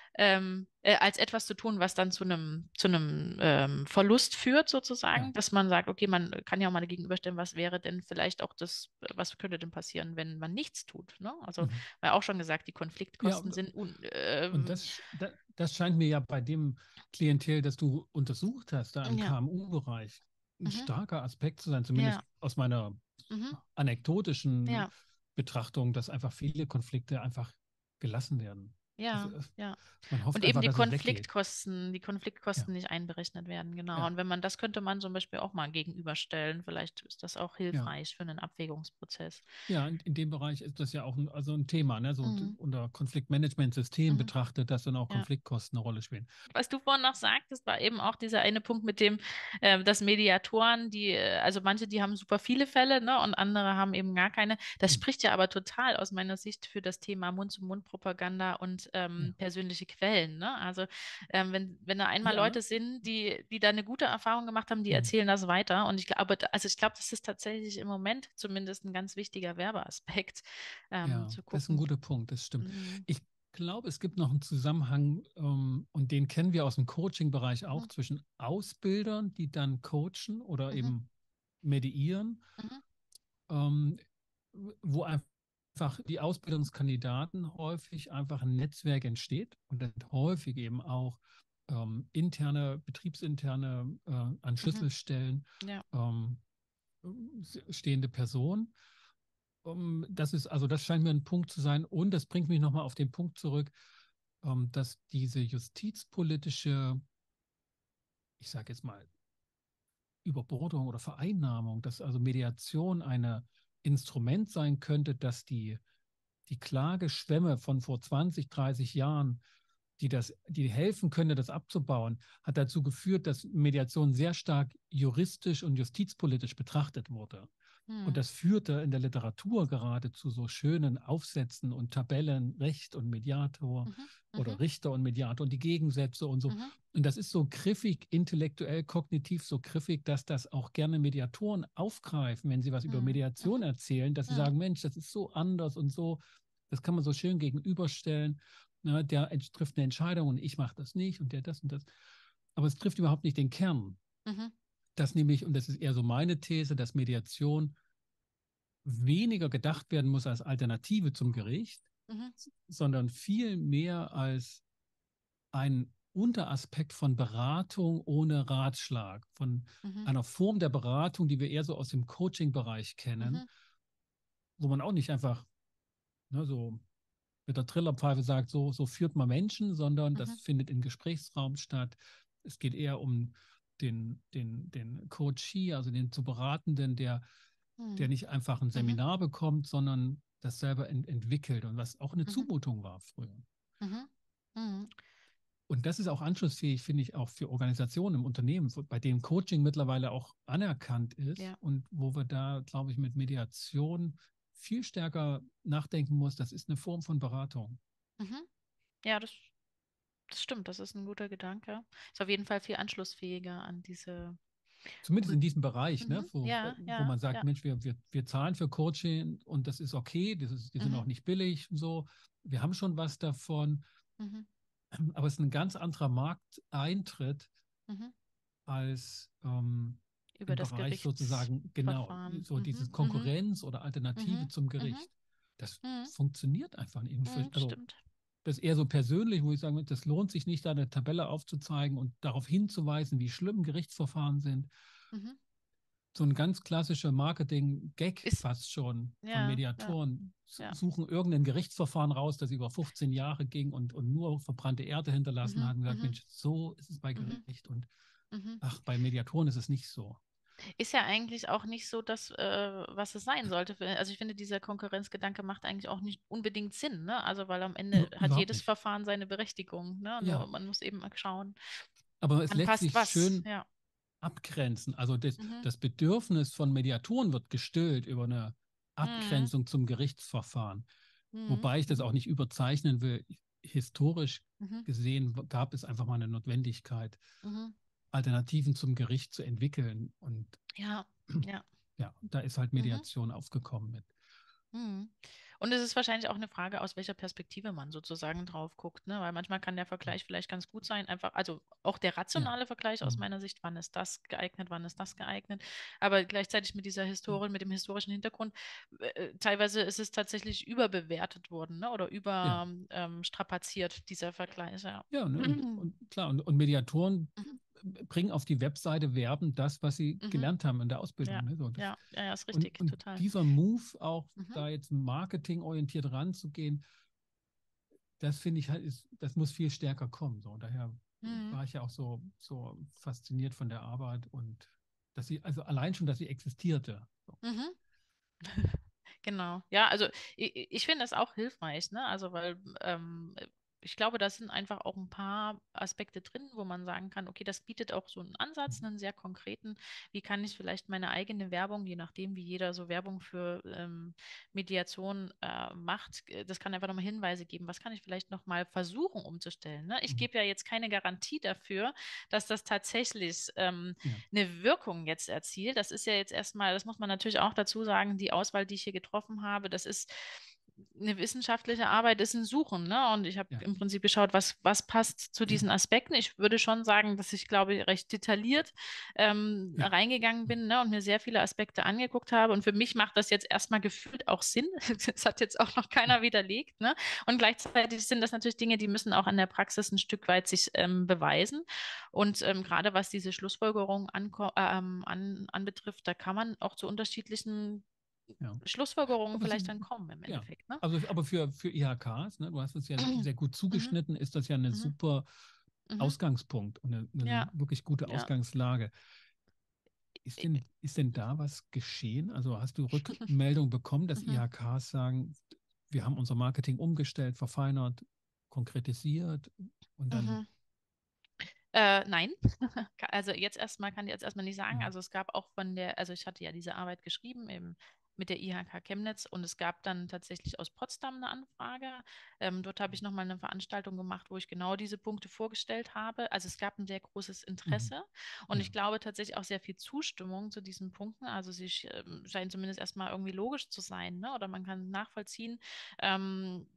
als etwas zu tun, was dann zu einem Verlust führt, ja. sozusagen, dass man sagt, okay, man kann ja auch mal gegenüberstellen, was wäre denn vielleicht auch das, was könnte denn passieren, wenn man nichts tut, ne? Also, Mhm. weil auch schon gesagt, die Ja, Konfliktkosten sind und das scheint mir ja bei dem Klientel, das du untersucht hast, da im ja, KMU-Bereich, ein mhm, starker Aspekt zu sein, ja, zumindest aus meiner mhm, anekdotischen ja, Betrachtung, dass einfach viele Konflikte einfach gelassen werden. Also ja, ja. man Und hofft eben einfach, dass es weggeht. Die Konfliktkosten Ja, nicht einberechnet werden, genau. ja, Und wenn man, das könnte man zum Beispiel auch mal gegenüberstellen. Vielleicht ist das auch ja. hilfreich für einen Abwägungsprozess. Ja, in dem Bereich ist das ja auch ein Thema, ne? So Mhm. unter Konfliktmanagementsystem Mhm. betrachtet, dass dann auch Ja. Konfliktkosten eine Rolle spielen. Was du vorhin noch sagtest, war eben auch dieser eine Punkt mit dem, dass Mediatoren, also manche, die haben super viele Fälle, ne, und andere haben eben gar keine. Das Hm. spricht ja aber total aus meiner Sicht für das Thema Mund-zu-Mund-Propaganda und und Ja, persönliche Quellen. Ne? Also wenn da einmal ja, Leute sind, die da eine gute Erfahrung gemacht haben, die hm, erzählen das weiter. Und ich glaube, also ich glaube, das ist tatsächlich im Moment zumindest ein ganz wichtiger Werbeaspekt, ja, zu das ist ein gucken. guter Punkt, das stimmt. Mhm. Ich glaube, es gibt noch einen Zusammenhang, und den kennen wir aus dem Coaching-Bereich auch, Mhm. zwischen Ausbildern, die dann coachen oder Mhm. eben mediieren, Mhm. ähm, wo einfach die Ausbildungskandidaten häufig einfach ein Netzwerk entsteht und dann häufig eben auch interne, betriebsinterne an Mhm. Schlüsselstellen Ja. ähm, stehende Personen. Das scheint mir ein Punkt zu sein. Und das bringt mich nochmal auf den Punkt zurück, dass diese justizpolitische, ich sage jetzt mal, Überbordung oder Vereinnahmung, dass also Mediation ein Instrument sein könnte, dass die Klageschwämme von vor 20, 30 Jahren, die helfen könnte, das abzubauen, hat dazu geführt, dass Mediation sehr stark juristisch und justizpolitisch betrachtet wurde. Und Mhm. das führte in der Literatur gerade zu so schönen Aufsätzen und Tabellen, Recht und Mediator Mhm. oder Mhm. Richter und Mediator und die Gegensätze und so. Mhm. Und das ist so griffig, intellektuell, kognitiv so griffig, dass das auch gerne Mediatoren aufgreifen, wenn sie was über Mhm. Mediation Mhm. erzählen, dass sie Mhm. sagen, Mensch, das ist so anders und so, das kann man so schön gegenüberstellen. Ne, der trifft eine Entscheidung und ich mache das nicht und der das und das. Aber es trifft überhaupt nicht den Kern. Mhm. Das nämlich, und das ist eher so meine These, dass Mediation weniger gedacht werden muss als Alternative zum Gericht, Mhm. sondern viel mehr als ein Unteraspekt von Beratung ohne Ratschlag, von Mhm. einer Form der Beratung, die wir eher so aus dem Coaching-Bereich kennen, Mhm. wo man auch nicht einfach, ne, so mit der Trillerpfeife sagt, so führt man Menschen, sondern das Mhm. findet im Gesprächsraum statt. Es geht eher um den Coachee, also den zu Beratenden, der Mhm. nicht einfach ein Mhm. Seminar bekommt, sondern das selber entwickelt und was auch eine Mhm. Zumutung war früher. Mhm. Mhm. Und das ist auch anschlussfähig, finde ich, auch für Organisationen im Unternehmen, bei denen Coaching mittlerweile auch anerkannt ist Ja. und wo wir da, glaube ich, mit Mediation viel stärker nachdenken muss. Das ist eine Form von Beratung. Mhm. Ja, das stimmt, das ist ein guter Gedanke. Ist auf jeden Fall viel anschlussfähiger an diese Zumindest in Kultur. diesem Bereich, ne, Mhm. Ja, wo ja, man sagt, ja. Mensch, wir zahlen für Coaching und das ist okay, die sind auch Mhm. nicht billig und so. Wir haben schon was davon, Mhm. aber es ist ein ganz anderer Markteintritt Mhm. als Über im das Bereich sozusagen, genau, Gerichtsverfahren. so Mhm. diese Mhm. Konkurrenz oder Alternative Mhm. zum Mhm. Gericht. Das Mhm. funktioniert einfach nicht. Mhm. Also Stimmt. das ist eher so persönlich, wo ich sage, das lohnt sich nicht, da eine Tabelle aufzuzeigen und darauf hinzuweisen, wie schlimm Gerichtsverfahren sind. Mhm. So ein ganz klassischer Marketing-Gag Ist, fast schon von ja, ja, Mediatoren. ja. Suchen irgendein Gerichtsverfahren raus, das über 15 Jahre ging und nur verbrannte Erde hinterlassen Mhm. hat und gesagt, Mhm. Mensch, so ist es bei Mhm. Gericht und Mhm. ach, bei Mediatoren ist es nicht so. Ist ja eigentlich auch nicht so das, was es sein sollte. Also ich finde, dieser Konkurrenzgedanke macht eigentlich auch nicht unbedingt Sinn, ne? Also weil am Ende hat Überhaupt jedes nicht. Verfahren seine Berechtigung, ne? Nur Ja, man muss eben mal schauen, aber es wann lässt passt sich was. schön Ja. abgrenzen. Also Mhm. das Bedürfnis von Mediatoren wird gestillt über eine Mhm. Abgrenzung zum Gerichtsverfahren. Mhm. Wobei ich das Mhm. auch nicht überzeichnen will. Historisch Mhm. gesehen gab es einfach mal eine Notwendigkeit, Mhm. Alternativen zum Gericht zu entwickeln. Und Ja, ja. ja, da ist halt Mhm. Mediation aufgekommen mit. Mhm. Und es ist wahrscheinlich auch eine Frage, aus welcher Perspektive man sozusagen drauf guckt, ne? Weil manchmal kann der Vergleich vielleicht ganz gut sein, einfach, also auch der Ja. rationale Vergleich aus Mhm. meiner Sicht, wann ist das geeignet, wann ist das geeignet, aber gleichzeitig mit dieser Historie, mit dem historischen Hintergrund, teilweise ist es tatsächlich überbewertet worden, ne? Oder Ja. über strapaziert, dieser Vergleich, ja. Ja, ne? Mhm. Und klar, und Mediatoren Mhm. bringen auf die Webseite Werben das, was sie Mhm. gelernt haben in der Ja, Ausbildung. Ne? So, ja, ja, ja, ist und, richtig, und total. dieser Move, auch Mhm. da jetzt marketingorientiert ranzugehen, das finde ich halt, das muss viel stärker kommen. So. Und daher Mhm. war ich ja auch so fasziniert von der Arbeit und dass sie, also allein schon, dass sie existierte. So. Mhm. Genau. Ja, also ich finde es auch hilfreich, ne? Also weil ich glaube, da sind einfach auch ein paar Aspekte drin, wo man sagen kann, okay, das bietet auch so einen Ansatz, einen sehr konkreten, wie kann ich vielleicht meine eigene Werbung, je nachdem, wie jeder so Werbung für Mediation macht, das kann einfach nochmal Hinweise geben, was kann ich vielleicht nochmal versuchen umzustellen. Ne? Ich Mhm. gebe ja jetzt keine Garantie dafür, dass das tatsächlich Ja, eine Wirkung jetzt erzielt. Das ist ja jetzt erstmal, das muss man natürlich auch dazu sagen, die Auswahl, die ich hier getroffen habe, das ist eine wissenschaftliche Arbeit, ist ein Suchen, ne? Und ich habe ja, im Prinzip geschaut, was passt zu diesen Aspekten. Ich würde schon sagen, dass ich, glaube ich, recht detailliert ja. reingegangen bin, ne? Und mir sehr viele Aspekte angeguckt habe. Und für mich macht das jetzt erstmal gefühlt auch Sinn. Das hat jetzt auch noch keiner widerlegt, ne? Und gleichzeitig sind das natürlich Dinge, die müssen auch an der Praxis ein Stück weit sich beweisen. Und gerade was diese Schlussfolgerung anbetrifft, da kann man auch zu unterschiedlichen Ja. Schlussfolgerungen Aber vielleicht Sie, dann kommen im ja, Endeffekt, ne? also aber für IHKs, ne, du hast es ja Mhm, sehr gut mhm, zugeschnitten, ist das ja eine mhm, super mhm. Ausgangspunkt und eine Ja, wirklich gute ja. Ausgangslage. Ist denn da was geschehen? Also hast du Rückmeldung bekommen, dass Mhm, IHKs sagen, wir haben unser Marketing umgestellt, verfeinert, konkretisiert und dann, mhm. Nein, also jetzt erstmal kann ich jetzt erstmal nicht sagen. hm, Also es gab auch also ich hatte ja diese Arbeit geschrieben eben mit der IHK Chemnitz und es gab dann tatsächlich aus Potsdam eine Anfrage. Dort habe ich nochmal eine Veranstaltung gemacht, wo ich genau diese Punkte vorgestellt habe. Also es gab ein sehr großes mhm, Interesse und ich ja, glaube tatsächlich auch sehr viel Zustimmung zu diesen Punkten. Also sie scheinen zumindest erstmal irgendwie logisch zu sein, ne? Oder man kann nachvollziehen, ähm,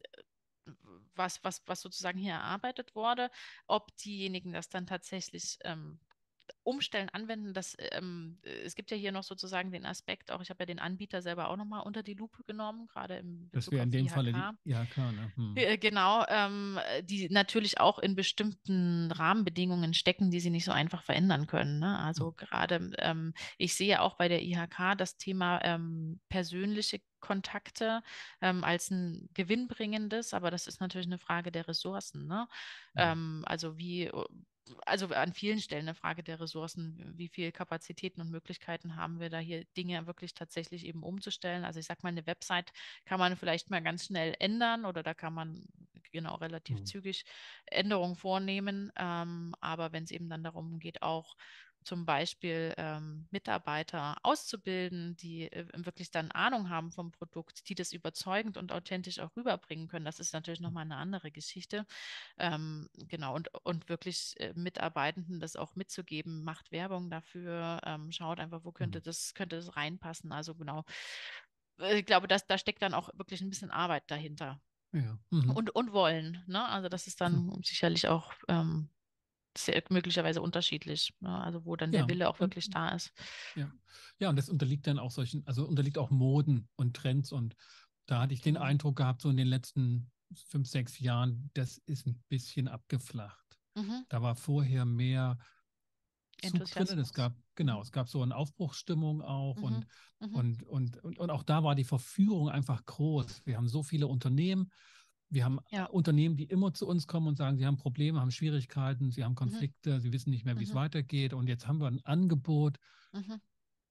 was sozusagen hier erarbeitet wurde. Ob diejenigen das dann tatsächlich umstellen, anwenden, es gibt ja hier noch sozusagen den Aspekt, auch ich habe ja den Anbieter selber auch nochmal unter die Lupe genommen, gerade in das Bezug wäre auf in die dem Falle die IHK. IHK, ne? Genau, die natürlich auch in bestimmten Rahmenbedingungen stecken, die sie nicht so einfach verändern können. Ne? Oh, Also gerade, ich sehe auch bei der IHK das Thema persönliche Kontakte als ein gewinnbringendes, aber das ist natürlich eine Frage der Ressourcen. Ne? hm, Also also an vielen Stellen eine Frage der Ressourcen, wie viel Kapazitäten und Möglichkeiten haben wir da hier Dinge wirklich tatsächlich eben umzustellen. Also ich sag mal, eine Website kann man vielleicht mal ganz schnell ändern oder da kann man genau relativ hm, zügig Änderungen vornehmen. Aber wenn es eben dann darum geht, auch zum Beispiel Mitarbeiter auszubilden, die wirklich dann Ahnung haben vom Produkt, die das überzeugend und authentisch auch rüberbringen können, das ist natürlich nochmal eine andere Geschichte. Genau, und wirklich Mitarbeitenden das auch mitzugeben, macht Werbung dafür, schaut einfach, wo hm, könnte das reinpassen. Also genau, ich glaube, da steckt dann auch wirklich ein bisschen Arbeit dahinter. ja, mhm, Und Wollen, ne? Also das ist hm, dann sicherlich auch sehr, möglicherweise unterschiedlich, ne? Also wo dann der ja, Wille auch und wirklich da ist. ja, ja, und das unterliegt dann auch solchen, also unterliegt auch Moden und Trends und da hatte ich den Genau. Eindruck gehabt, so in den letzten 5, 6 Jahren, das ist ein bisschen abgeflacht. Mhm. Da war vorher mehr Zug drin. Es Enthusiasmus. gab, genau, Mhm. es gab so eine Aufbruchsstimmung auch Mhm. Mhm. und auch da war die Verführung einfach groß. Wir haben so viele Unternehmen. Wir haben Ja. Unternehmen, die immer zu uns kommen und sagen, sie haben Probleme, haben Schwierigkeiten, sie haben Mhm. Konflikte, sie wissen nicht mehr, wie es Mhm. weitergeht. Und jetzt haben wir ein Angebot Mhm.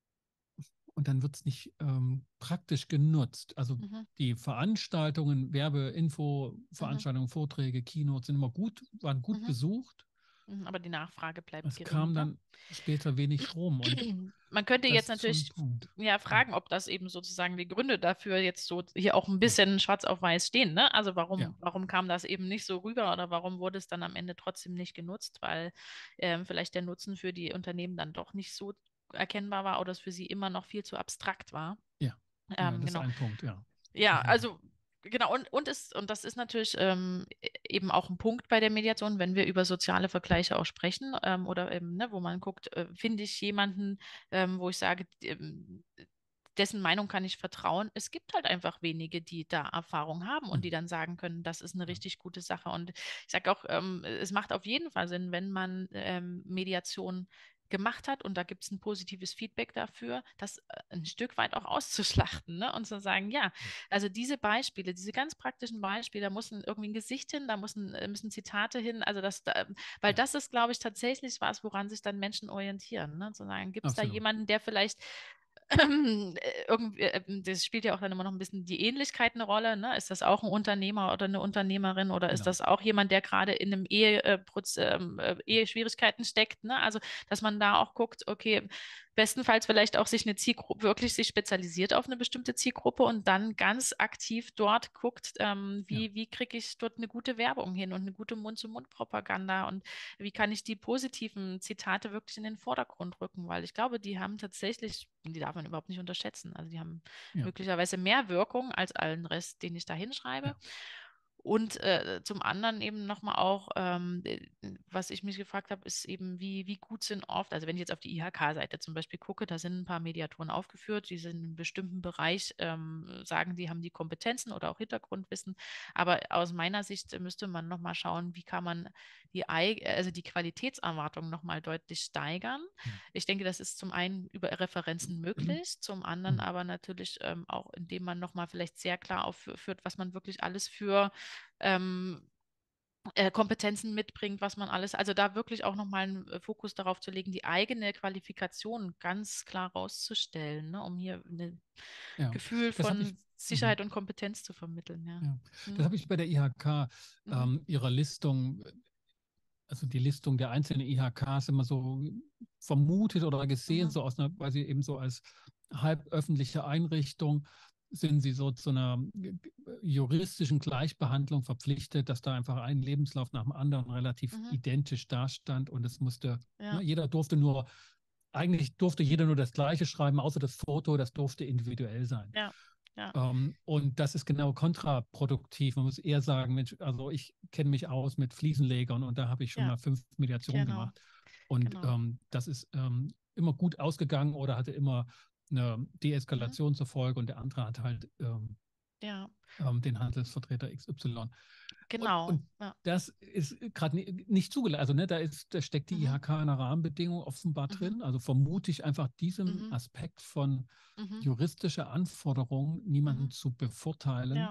und dann wird es nicht praktisch genutzt. Also Mhm. die Veranstaltungen, Mhm. Veranstaltungen, Vorträge, Keynotes sind immer gut, waren gut Mhm. besucht. Mhm. Aber die Nachfrage bleibt Es gering, kam ne? dann später wenig rum und Man könnte das jetzt ist so ein natürlich Punkt. ja Ja, fragen, ob das eben sozusagen die Gründe dafür jetzt so hier auch ein ja, bisschen schwarz auf weiß stehen, ne? Also ja, warum kam das eben nicht so rüber oder warum wurde es dann am Ende trotzdem nicht genutzt, weil vielleicht der Nutzen für die Unternehmen dann doch nicht so erkennbar war oder es für sie immer noch viel zu abstrakt war. ja, ja, das ist Genau. ein Punkt, ja, Ja, definitiv. also genau, und das ist natürlich eben auch ein Punkt bei der Mediation, wenn wir über soziale Vergleiche auch sprechen, oder eben, ne, wo man guckt, finde ich jemanden, wo ich sage, dessen Meinung kann ich vertrauen. Es gibt halt einfach wenige, die da Erfahrung haben und die Mhm. dann sagen können, das ist eine Ja, richtig gute Sache. Und ich sage auch, es macht auf jeden Fall Sinn, wenn man Mediation gemacht hat und da gibt es ein positives Feedback dafür, das ein Stück weit auch auszuschlachten, ne? Und zu sagen, ja, ja, also diese Beispiele, diese ganz praktischen Beispiele, da muss irgendwie ein Gesicht hin, da müssen Zitate hin, also weil ja, das ist, glaube ich, tatsächlich was, woran sich dann Menschen orientieren, ne? Zu sagen, gibt es da absolut. jemanden, der vielleicht irgendwie, das spielt ja auch dann immer noch ein bisschen die Ähnlichkeit eine Rolle, ne? Ist das auch ein Unternehmer oder eine Unternehmerin oder ist Genau. das auch jemand, der gerade in einem Eheschwierigkeiten steckt, ne? Also, dass man da auch guckt, okay, bestenfalls vielleicht auch sich eine Zielgruppe, wirklich sich spezialisiert auf eine bestimmte Zielgruppe und dann ganz aktiv dort guckt, Ja, wie kriege ich dort eine gute Werbung hin und eine gute Mund-zu-Mund-Propaganda und wie kann ich die positiven Zitate wirklich in den Vordergrund rücken, weil ich glaube, die haben tatsächlich, die darf man überhaupt nicht unterschätzen, also die haben ja, möglicherweise mehr Wirkung als allen Rest, den ich da hinschreibe. ja. Und zum anderen eben nochmal auch, was ich mich gefragt habe, ist eben, wie gut sind oft, also wenn ich jetzt auf die IHK-Seite zum Beispiel gucke, da sind ein paar Mediatoren aufgeführt, die sind in einem bestimmten Bereich, sagen, die haben die Kompetenzen oder auch Hintergrundwissen. Aber aus meiner Sicht müsste man nochmal schauen, wie kann man also die Qualitätserwartung nochmal deutlich steigern. Ja. Ich denke, das ist zum einen über Referenzen möglich, zum anderen Mhm. aber natürlich auch, indem man nochmal vielleicht sehr klar aufführt, was man wirklich alles für ähm, Kompetenzen mitbringt, was man alles, also da wirklich auch nochmal einen Fokus darauf zu legen, die eigene Qualifikation ganz klar rauszustellen, ne, um hier ein Ja, Gefühl das habe ich. von Mhm. Sicherheit und Kompetenz zu vermitteln, ja. Ja. Das Mhm. habe ich bei der IHK, Mhm. ihrer Listung, also die Listung der einzelnen IHKs immer so vermutet oder gesehen, Mhm. so aus einer, weil sie eben so als halböffentliche Einrichtung sind sie so zu einer juristischen Gleichbehandlung verpflichtet, dass da einfach ein Lebenslauf nach dem anderen relativ Mhm. identisch dastand und es musste, Ja, ne, eigentlich durfte jeder nur das Gleiche schreiben, außer das Foto, das durfte individuell sein. ja, ja, Und das ist genau kontraproduktiv. Man muss eher sagen, Mensch, also ich kenne mich aus mit Fliesenlegern und da habe ich schon ja, mal 5 Mediationen genau, gemacht. Und genau. das ist immer gut ausgegangen oder hatte immer eine Mhm. Deeskalation zur Folge und der andere hat halt Ja, den Handelsvertreter XY. genau, Und ja. das ist gerade nicht zugelassen. Also, ne, da steckt die Mhm. IHK in einer Rahmenbedingung offenbar Mhm. drin. Also vermute ich einfach diesem Mhm. Aspekt von Mhm. juristischer Anforderung niemanden Mhm. zu bevorteilen, Ja.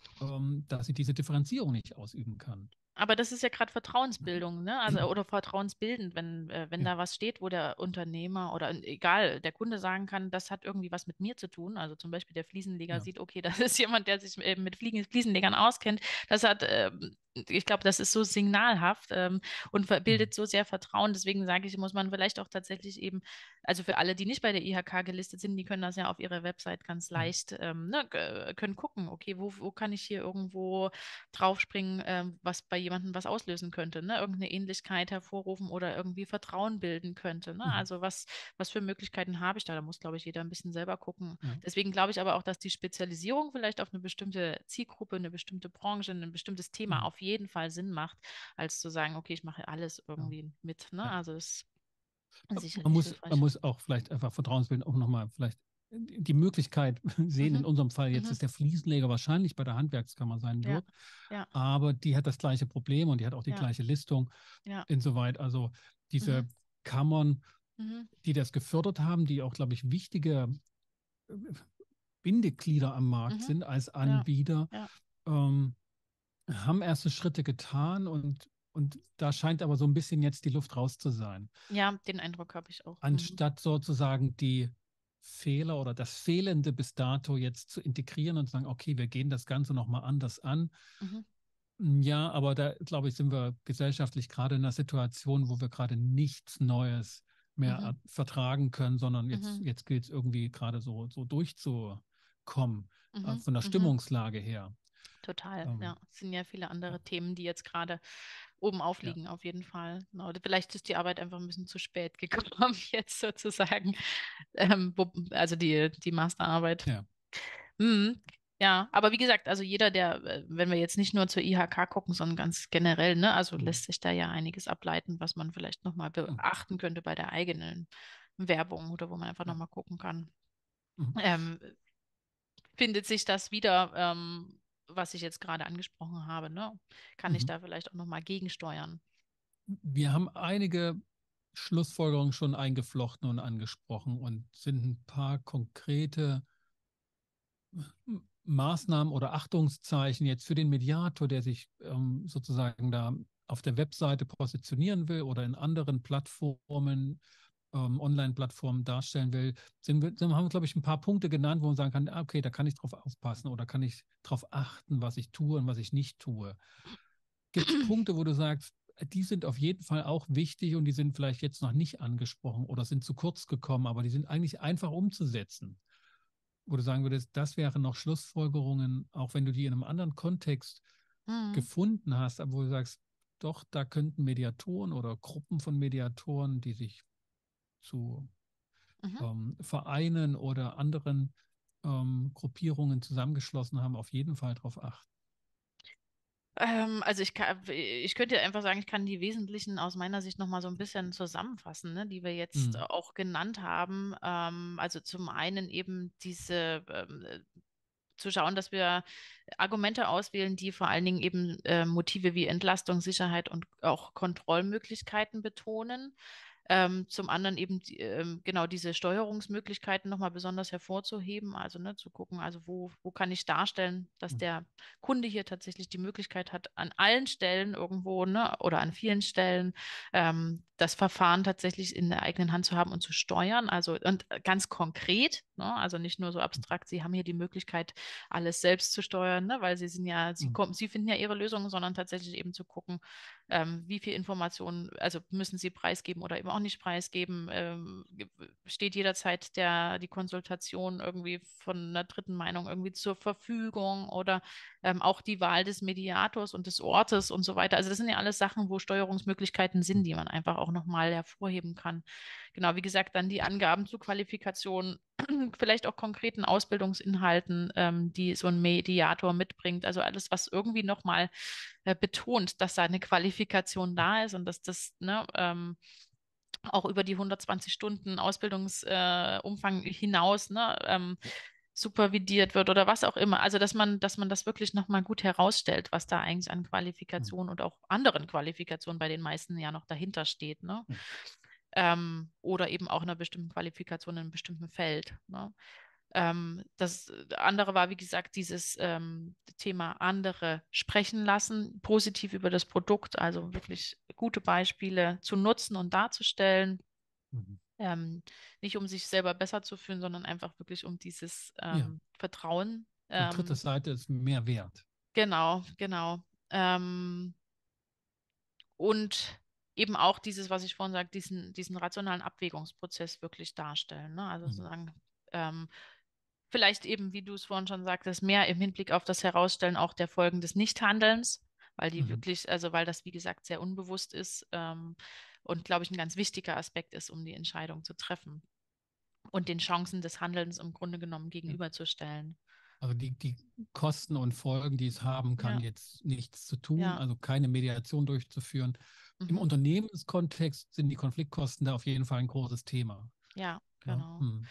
dass sie diese Differenzierung nicht ausüben kann. Aber das ist ja gerade Vertrauensbildung, ne? Also oder vertrauensbildend, wenn Ja, da was steht, wo der Unternehmer oder egal, der Kunde sagen kann, das hat irgendwie was mit mir zu tun. Also zum Beispiel der Fliesenleger ja, sieht, okay, das ist jemand, der sich mit Fliesenlegern auskennt. Das hat, ich glaube, das ist so signalhaft und mhm, bildet so sehr Vertrauen. Deswegen sage ich, muss man vielleicht auch tatsächlich eben, also für alle, die nicht bei der IHK gelistet sind, die können das ja auf ihrer Website ganz ja, leicht, ne, können gucken, okay, wo kann ich hier irgendwo draufspringen, was bei jemandem was auslösen könnte, ne? Irgendeine Ähnlichkeit hervorrufen oder irgendwie Vertrauen bilden könnte, ne? mhm, Also was für Möglichkeiten habe ich da? Da muss, glaube ich, jeder ein bisschen selber gucken. ja, Deswegen glaube ich aber auch, dass die Spezialisierung vielleicht auf eine bestimmte Zielgruppe, eine bestimmte Branche, ein bestimmtes Thema mhm, auf jeden Fall Sinn macht, als zu sagen, okay, ich mache alles ja, irgendwie mit, ne? ja. Also das ist Man sicherlich muss, man hilfreich. muss auch vielleicht einfach vertrauensbildend auch nochmal vielleicht die Möglichkeit sehen. In Mhm. unserem Fall jetzt Mhm. ist der Fliesenleger wahrscheinlich bei der Handwerkskammer sein Ja, wird, ja, aber die hat das gleiche Problem und die hat auch die ja, gleiche Listung. ja. Insoweit, also Mhm. diese Kammern, Mhm. die das gefördert haben, die auch, glaube ich, wichtige äh, Bindeglieder am Markt Mhm. sind als Ja, Anbieter, ja. ähm, haben erste Schritte getan und da scheint aber so ein bisschen jetzt die Luft raus zu sein. Ja, den Eindruck habe ich auch. Mhm. Anstatt sozusagen die Fehler oder das Fehlende bis dato jetzt zu integrieren und zu sagen, okay, wir gehen das Ganze nochmal anders an. Mhm. Ja, aber da, glaube ich, sind wir gesellschaftlich gerade in einer Situation, wo wir gerade nichts Neues mehr Mhm. vertragen können, sondern Mhm. jetzt gilt es irgendwie gerade so durchzukommen, Mhm. von der Mhm. Stimmungslage her. Total, Ähm, ja. Es sind ja viele ja, andere Themen, die jetzt gerade oben ja, aufliegen, auf jeden Fall. Genau. Oder vielleicht ist die Arbeit einfach ein bisschen zu spät gekommen, jetzt sozusagen. Also die Masterarbeit. ja. Mhm. Ja, aber wie gesagt, also jeder, der, wenn wir jetzt nicht nur zur IHK gucken, sondern ganz generell, ne, also Mhm. lässt sich da ja einiges ableiten, was man vielleicht nochmal Mhm. beachten könnte bei der eigenen Werbung oder wo man einfach Ja. nochmal gucken kann. Mhm. Ähm, findet sich das wieder, was ich jetzt gerade angesprochen habe, ne? Kann ich Mhm. da vielleicht auch nochmal gegensteuern? Wir haben einige Schlussfolgerungen schon eingeflochten und angesprochen und sind ein paar konkrete Maßnahmen oder Achtungszeichen jetzt für den Mediator, der sich sozusagen da auf der Webseite positionieren will oder in anderen Plattformen Online-Plattformen darstellen will, haben wir, glaube ich, ein paar Punkte genannt, wo man sagen kann, okay, da kann ich drauf aufpassen oder kann ich darauf achten, was ich tue und was ich nicht tue. Gibt es Punkte, wo du sagst, die sind auf jeden Fall auch wichtig und die sind vielleicht jetzt noch nicht angesprochen oder sind zu kurz gekommen, aber die sind eigentlich einfach umzusetzen? Wo du sagen würdest, das wären noch Schlussfolgerungen, auch wenn du die in einem anderen Kontext Mhm. gefunden hast, aber wo du sagst, doch, da könnten Mediatoren oder Gruppen von Mediatoren, die sich zu Mhm. Vereinen oder anderen Gruppierungen zusammengeschlossen haben, auf jeden Fall darauf achten. Also ich könnte ja einfach sagen, ich kann die wesentlichen aus meiner Sicht nochmal so ein bisschen zusammenfassen, ne, die wir jetzt Mhm. auch genannt haben. Also zum einen eben diese zu schauen, dass wir Argumente auswählen, die vor allen Dingen eben Motive wie Entlastung, Sicherheit und auch Kontrollmöglichkeiten betonen. Zum anderen eben genau diese Steuerungsmöglichkeiten nochmal besonders hervorzuheben, also ne, zu gucken, also wo kann ich darstellen, dass Mhm. der Kunde hier tatsächlich die Möglichkeit hat, an allen Stellen irgendwo, ne, oder an vielen Stellen das Verfahren tatsächlich in der eigenen Hand zu haben und zu steuern. Also und ganz konkret, ne, also nicht nur so abstrakt, Sie haben hier die Möglichkeit, alles selbst zu steuern, ne, weil Sie sind ja, Mhm. Sie finden ja Ihre Lösungen, sondern tatsächlich eben zu gucken, wie viel Informationen, also müssen Sie preisgeben oder eben auch nicht preisgeben, steht jederzeit die Konsultation irgendwie von einer dritten Meinung irgendwie zur Verfügung oder auch die Wahl des Mediators und des Ortes und so weiter. Also das sind ja alles Sachen, wo Steuerungsmöglichkeiten sind, die man einfach auch nochmal hervorheben kann. Genau, wie gesagt, dann die Angaben zu Qualifikation, vielleicht auch konkreten Ausbildungsinhalten, die so ein Mediator mitbringt. Also alles, was irgendwie nochmal betont, dass da eine Qualifikation da ist und dass das ne, auch über die 120 Stunden Ausbildungsumfang hinaus ne, supervidiert wird oder was auch immer. Also dass man das wirklich nochmal gut herausstellt, was da eigentlich an Mhm. Qualifikationen und auch anderen Qualifikationen bei den meisten ja noch dahinter steht, ne? Ja. Oder eben auch einer bestimmten Qualifikation in einem bestimmten Feld. Ne? Das andere war, wie gesagt, dieses Thema andere sprechen lassen, positiv über das Produkt, also wirklich gute Beispiele zu nutzen und darzustellen. Mhm. Ähm, Nicht um sich selber besser zu fühlen, sondern einfach wirklich um dieses Ja. Vertrauen. So dritte Seite ist mehr wert. Genau, genau. Ähm, und eben auch dieses, was ich vorhin sagte, diesen rationalen Abwägungsprozess wirklich darstellen. Ne? Also Mhm. sozusagen, ähm, vielleicht eben, wie du es vorhin schon sagtest, mehr im Hinblick auf das Herausstellen auch der Folgen des Nichthandelns, weil die Mhm. wirklich, also weil das, wie gesagt, sehr unbewusst ist und, glaube ich, ein ganz wichtiger Aspekt ist, um die Entscheidung zu treffen und den Chancen des Handelns im Grunde genommen Ja. gegenüberzustellen. Also die Kosten und Folgen, die es haben kann, Ja, jetzt nichts zu tun, ja, also keine Mediation durchzuführen. Im mhm, Unternehmenskontext sind die Konfliktkosten da auf jeden Fall ein großes Thema. ja, Ja. genau. Mhm.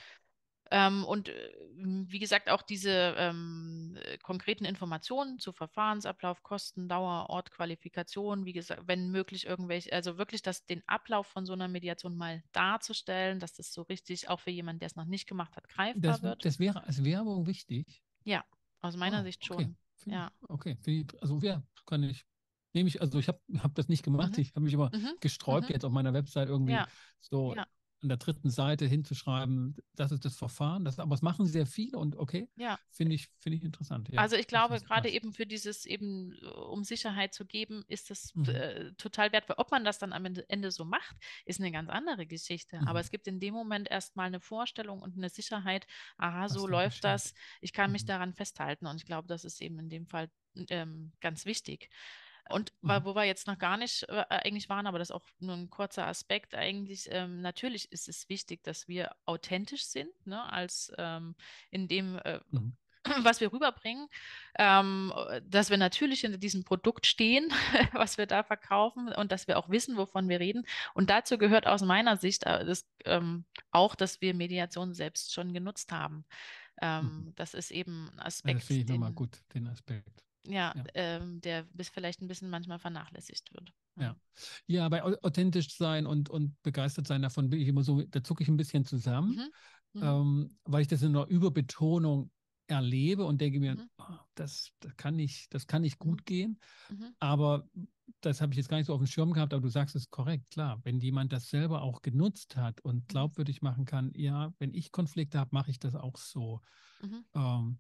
Und wie gesagt, auch diese konkreten Informationen zu Verfahrensablauf, Kosten, Dauer, Ort, Qualifikation, wie gesagt, wenn möglich irgendwelche, also wirklich den Ablauf von so einer Mediation mal darzustellen, dass das so richtig auch für jemanden, der es noch nicht gemacht hat, greifbar wird. Das wäre als Werbung wichtig. Ja, aus meiner Wow, Sicht okay. schon. Ja. Okay. Also ja, kann ich, nehme ich, also ich hab das nicht gemacht. Mhm. Ich habe mich immer Mhm. gesträubt, Mhm. jetzt auf meiner Website irgendwie Ja, so ja, an der dritten Seite hinzuschreiben, das ist das Verfahren. Aber es machen sehr viele und okay, ja. finde ich interessant, ja, Also ich dass glaube, das gerade passt. eben für dieses eben, um Sicherheit zu geben, ist das Mhm. total wertvoll. Ob man das dann am Ende so macht, ist eine ganz andere Geschichte. Aber Mhm. es gibt in dem Moment erstmal eine Vorstellung und eine Sicherheit, aha, Was so da läuft geschieht. das, ich kann mich Mhm. daran festhalten. Und ich glaube, das ist eben in dem Fall ganz wichtig. Und Mhm. wo wir jetzt noch gar nicht eigentlich waren, aber das ist auch nur ein kurzer Aspekt eigentlich, natürlich ist es wichtig, dass wir authentisch sind, ne, als in dem, Mhm. was wir rüberbringen, dass wir natürlich hinter diesem Produkt stehen, was wir da verkaufen und dass wir auch wissen, wovon wir reden. Und dazu gehört aus meiner Sicht auch, dass wir Mediation selbst schon genutzt haben. Mhm. Das ist eben ein Ja, das finde Aspekt, ich nochmal gut, den Aspekt. ja, Ja. der bis vielleicht ein bisschen manchmal vernachlässigt wird. Ja. Ja, ja, bei authentisch sein und begeistert sein davon bin ich immer so, da zucke ich ein bisschen zusammen, Mhm. Mhm. weil ich das in einer Überbetonung erlebe und denke mir, Mhm. oh, das kann nicht Mhm. gut gehen. Mhm. Aber das habe ich jetzt gar nicht so auf dem Schirm gehabt, aber du sagst es korrekt, klar. Wenn jemand das selber auch genutzt hat und Mhm. glaubwürdig machen kann, ja, wenn ich Konflikte habe, mache ich das auch so. Mhm. Ähm,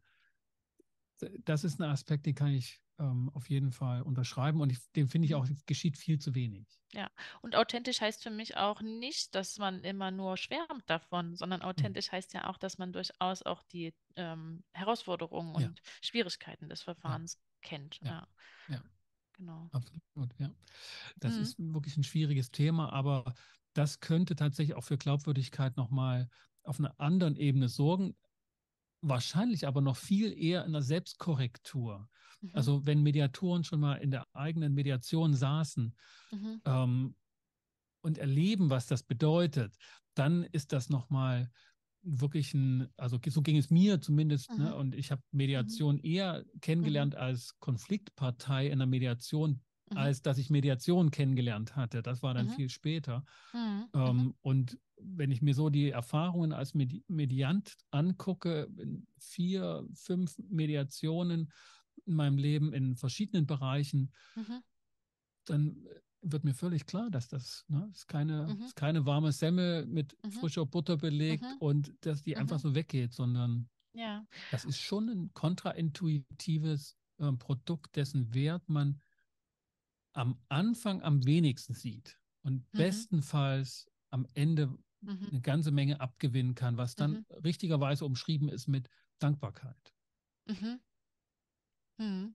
Das ist ein Aspekt, den kann ich auf jeden Fall unterschreiben und den finde ich Mhm. auch, es geschieht viel zu wenig. Ja, und authentisch heißt für mich auch nicht, dass man immer nur schwärmt davon, sondern Hm. authentisch heißt ja auch, dass man durchaus auch die Herausforderungen Ja, und Schwierigkeiten des ja, Verfahrens kennt. ja, Ja, ja, genau. absolut, ja. Das Mhm. ist wirklich ein schwieriges Thema, aber das könnte tatsächlich auch für Glaubwürdigkeit nochmal auf einer anderen Ebene sorgen, wahrscheinlich aber noch viel eher in der Selbstkorrektur. Mhm. Also wenn Mediatoren schon mal in der eigenen Mediation saßen Mhm. ähm, und erleben, was das bedeutet, dann ist das nochmal wirklich also so ging es mir zumindest, ne? Mhm. Und ich habe Mhm. Mediation eher Mhm. kennengelernt als Konfliktpartei in der Mediation, Mhm. als dass ich Mediation kennengelernt hatte. Das war dann Mhm. viel später. Mhm. Mhm. Und wenn ich mir so die Erfahrungen als Mediant angucke, in 4, 5 Mediationen in meinem Leben in verschiedenen Bereichen, Mhm. dann wird mir völlig klar, dass das, ne, Mhm. ist keine warme Semmel mit Mhm. frischer Butter belegt Mhm. und dass die einfach Mhm. so weggeht, sondern Ja. das ist schon ein kontraintuitives Produkt, dessen Wert man am Anfang am wenigsten sieht und Mhm. bestenfalls am Ende Mhm. eine ganze Menge abgewinnen kann, was dann Mhm. richtigerweise umschrieben ist mit Dankbarkeit. Mhm. Mhm.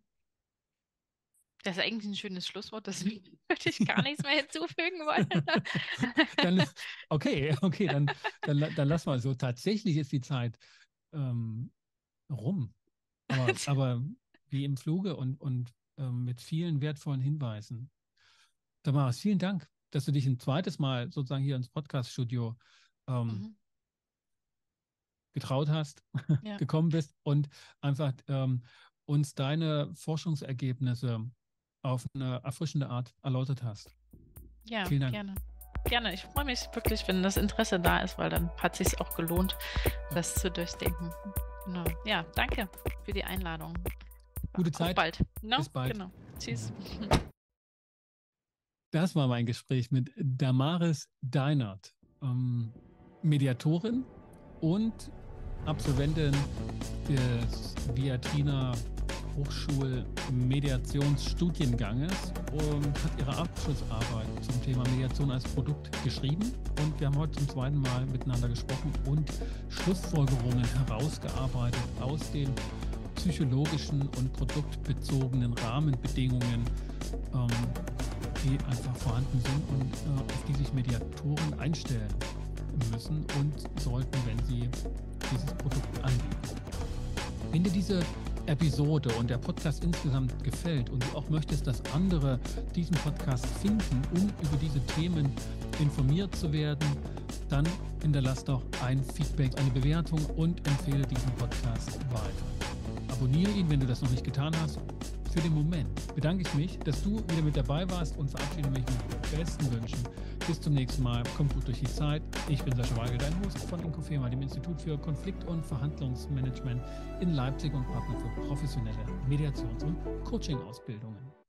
Das ist eigentlich ein schönes Schlusswort, deswegen würde ich gar Ja. nichts mehr hinzufügen wollen. Dann, okay, dann lass mal so. Tatsächlich ist die Zeit ähm, rum, aber wie im Fluge und mit vielen wertvollen Hinweisen. Damaris, vielen Dank, dass du dich ein zweites Mal sozusagen hier ins Podcast-Studio ähm, Mhm. getraut hast, Ja, gekommen bist und einfach uns deine Forschungsergebnisse auf eine erfrischende Art erläutert hast. ja, Vielen Dank. gerne. Gerne. Ich freue mich wirklich, wenn das Interesse da ist, weil dann hat es sich auch gelohnt, Ja. das zu durchdenken. Genau. Ja, danke für die Einladung. Gute Auf Zeit, bald. No? bis bald. Genau. Tschüss. Das war mein Gespräch mit Damaris Deinert, Mediatorin und Absolventin des Viatrina Hochschul-Mediationsstudienganges und hat ihre Abschlussarbeit zum Thema Mediation als Produkt geschrieben. Und wir haben heute zum zweiten Mal miteinander gesprochen und Schlussfolgerungen herausgearbeitet aus den psychologischen und produktbezogenen Rahmenbedingungen, die einfach vorhanden sind und auf die sich Mediatoren einstellen müssen und sollten, wenn sie dieses Produkt anbieten. Wenn dir diese Episode und der Podcast insgesamt gefällt und du auch möchtest, dass andere diesen Podcast finden, um über diese Themen informiert zu werden, dann hinterlass doch ein Feedback, eine Bewertung und empfehle diesen Podcast weiter. Abonniere ihn, wenn du das noch nicht getan hast. Für den Moment bedanke ich mich, dass du wieder mit dabei warst und verabschiede mich mit besten Wünschen. Bis zum nächsten Mal. Komm gut durch die Zeit. Ich bin Sascha Weigel, dein Host von Inkofema, dem Institut für Konflikt- und Verhandlungsmanagement in Leipzig und Partner für professionelle Mediations- und Coaching-Ausbildungen.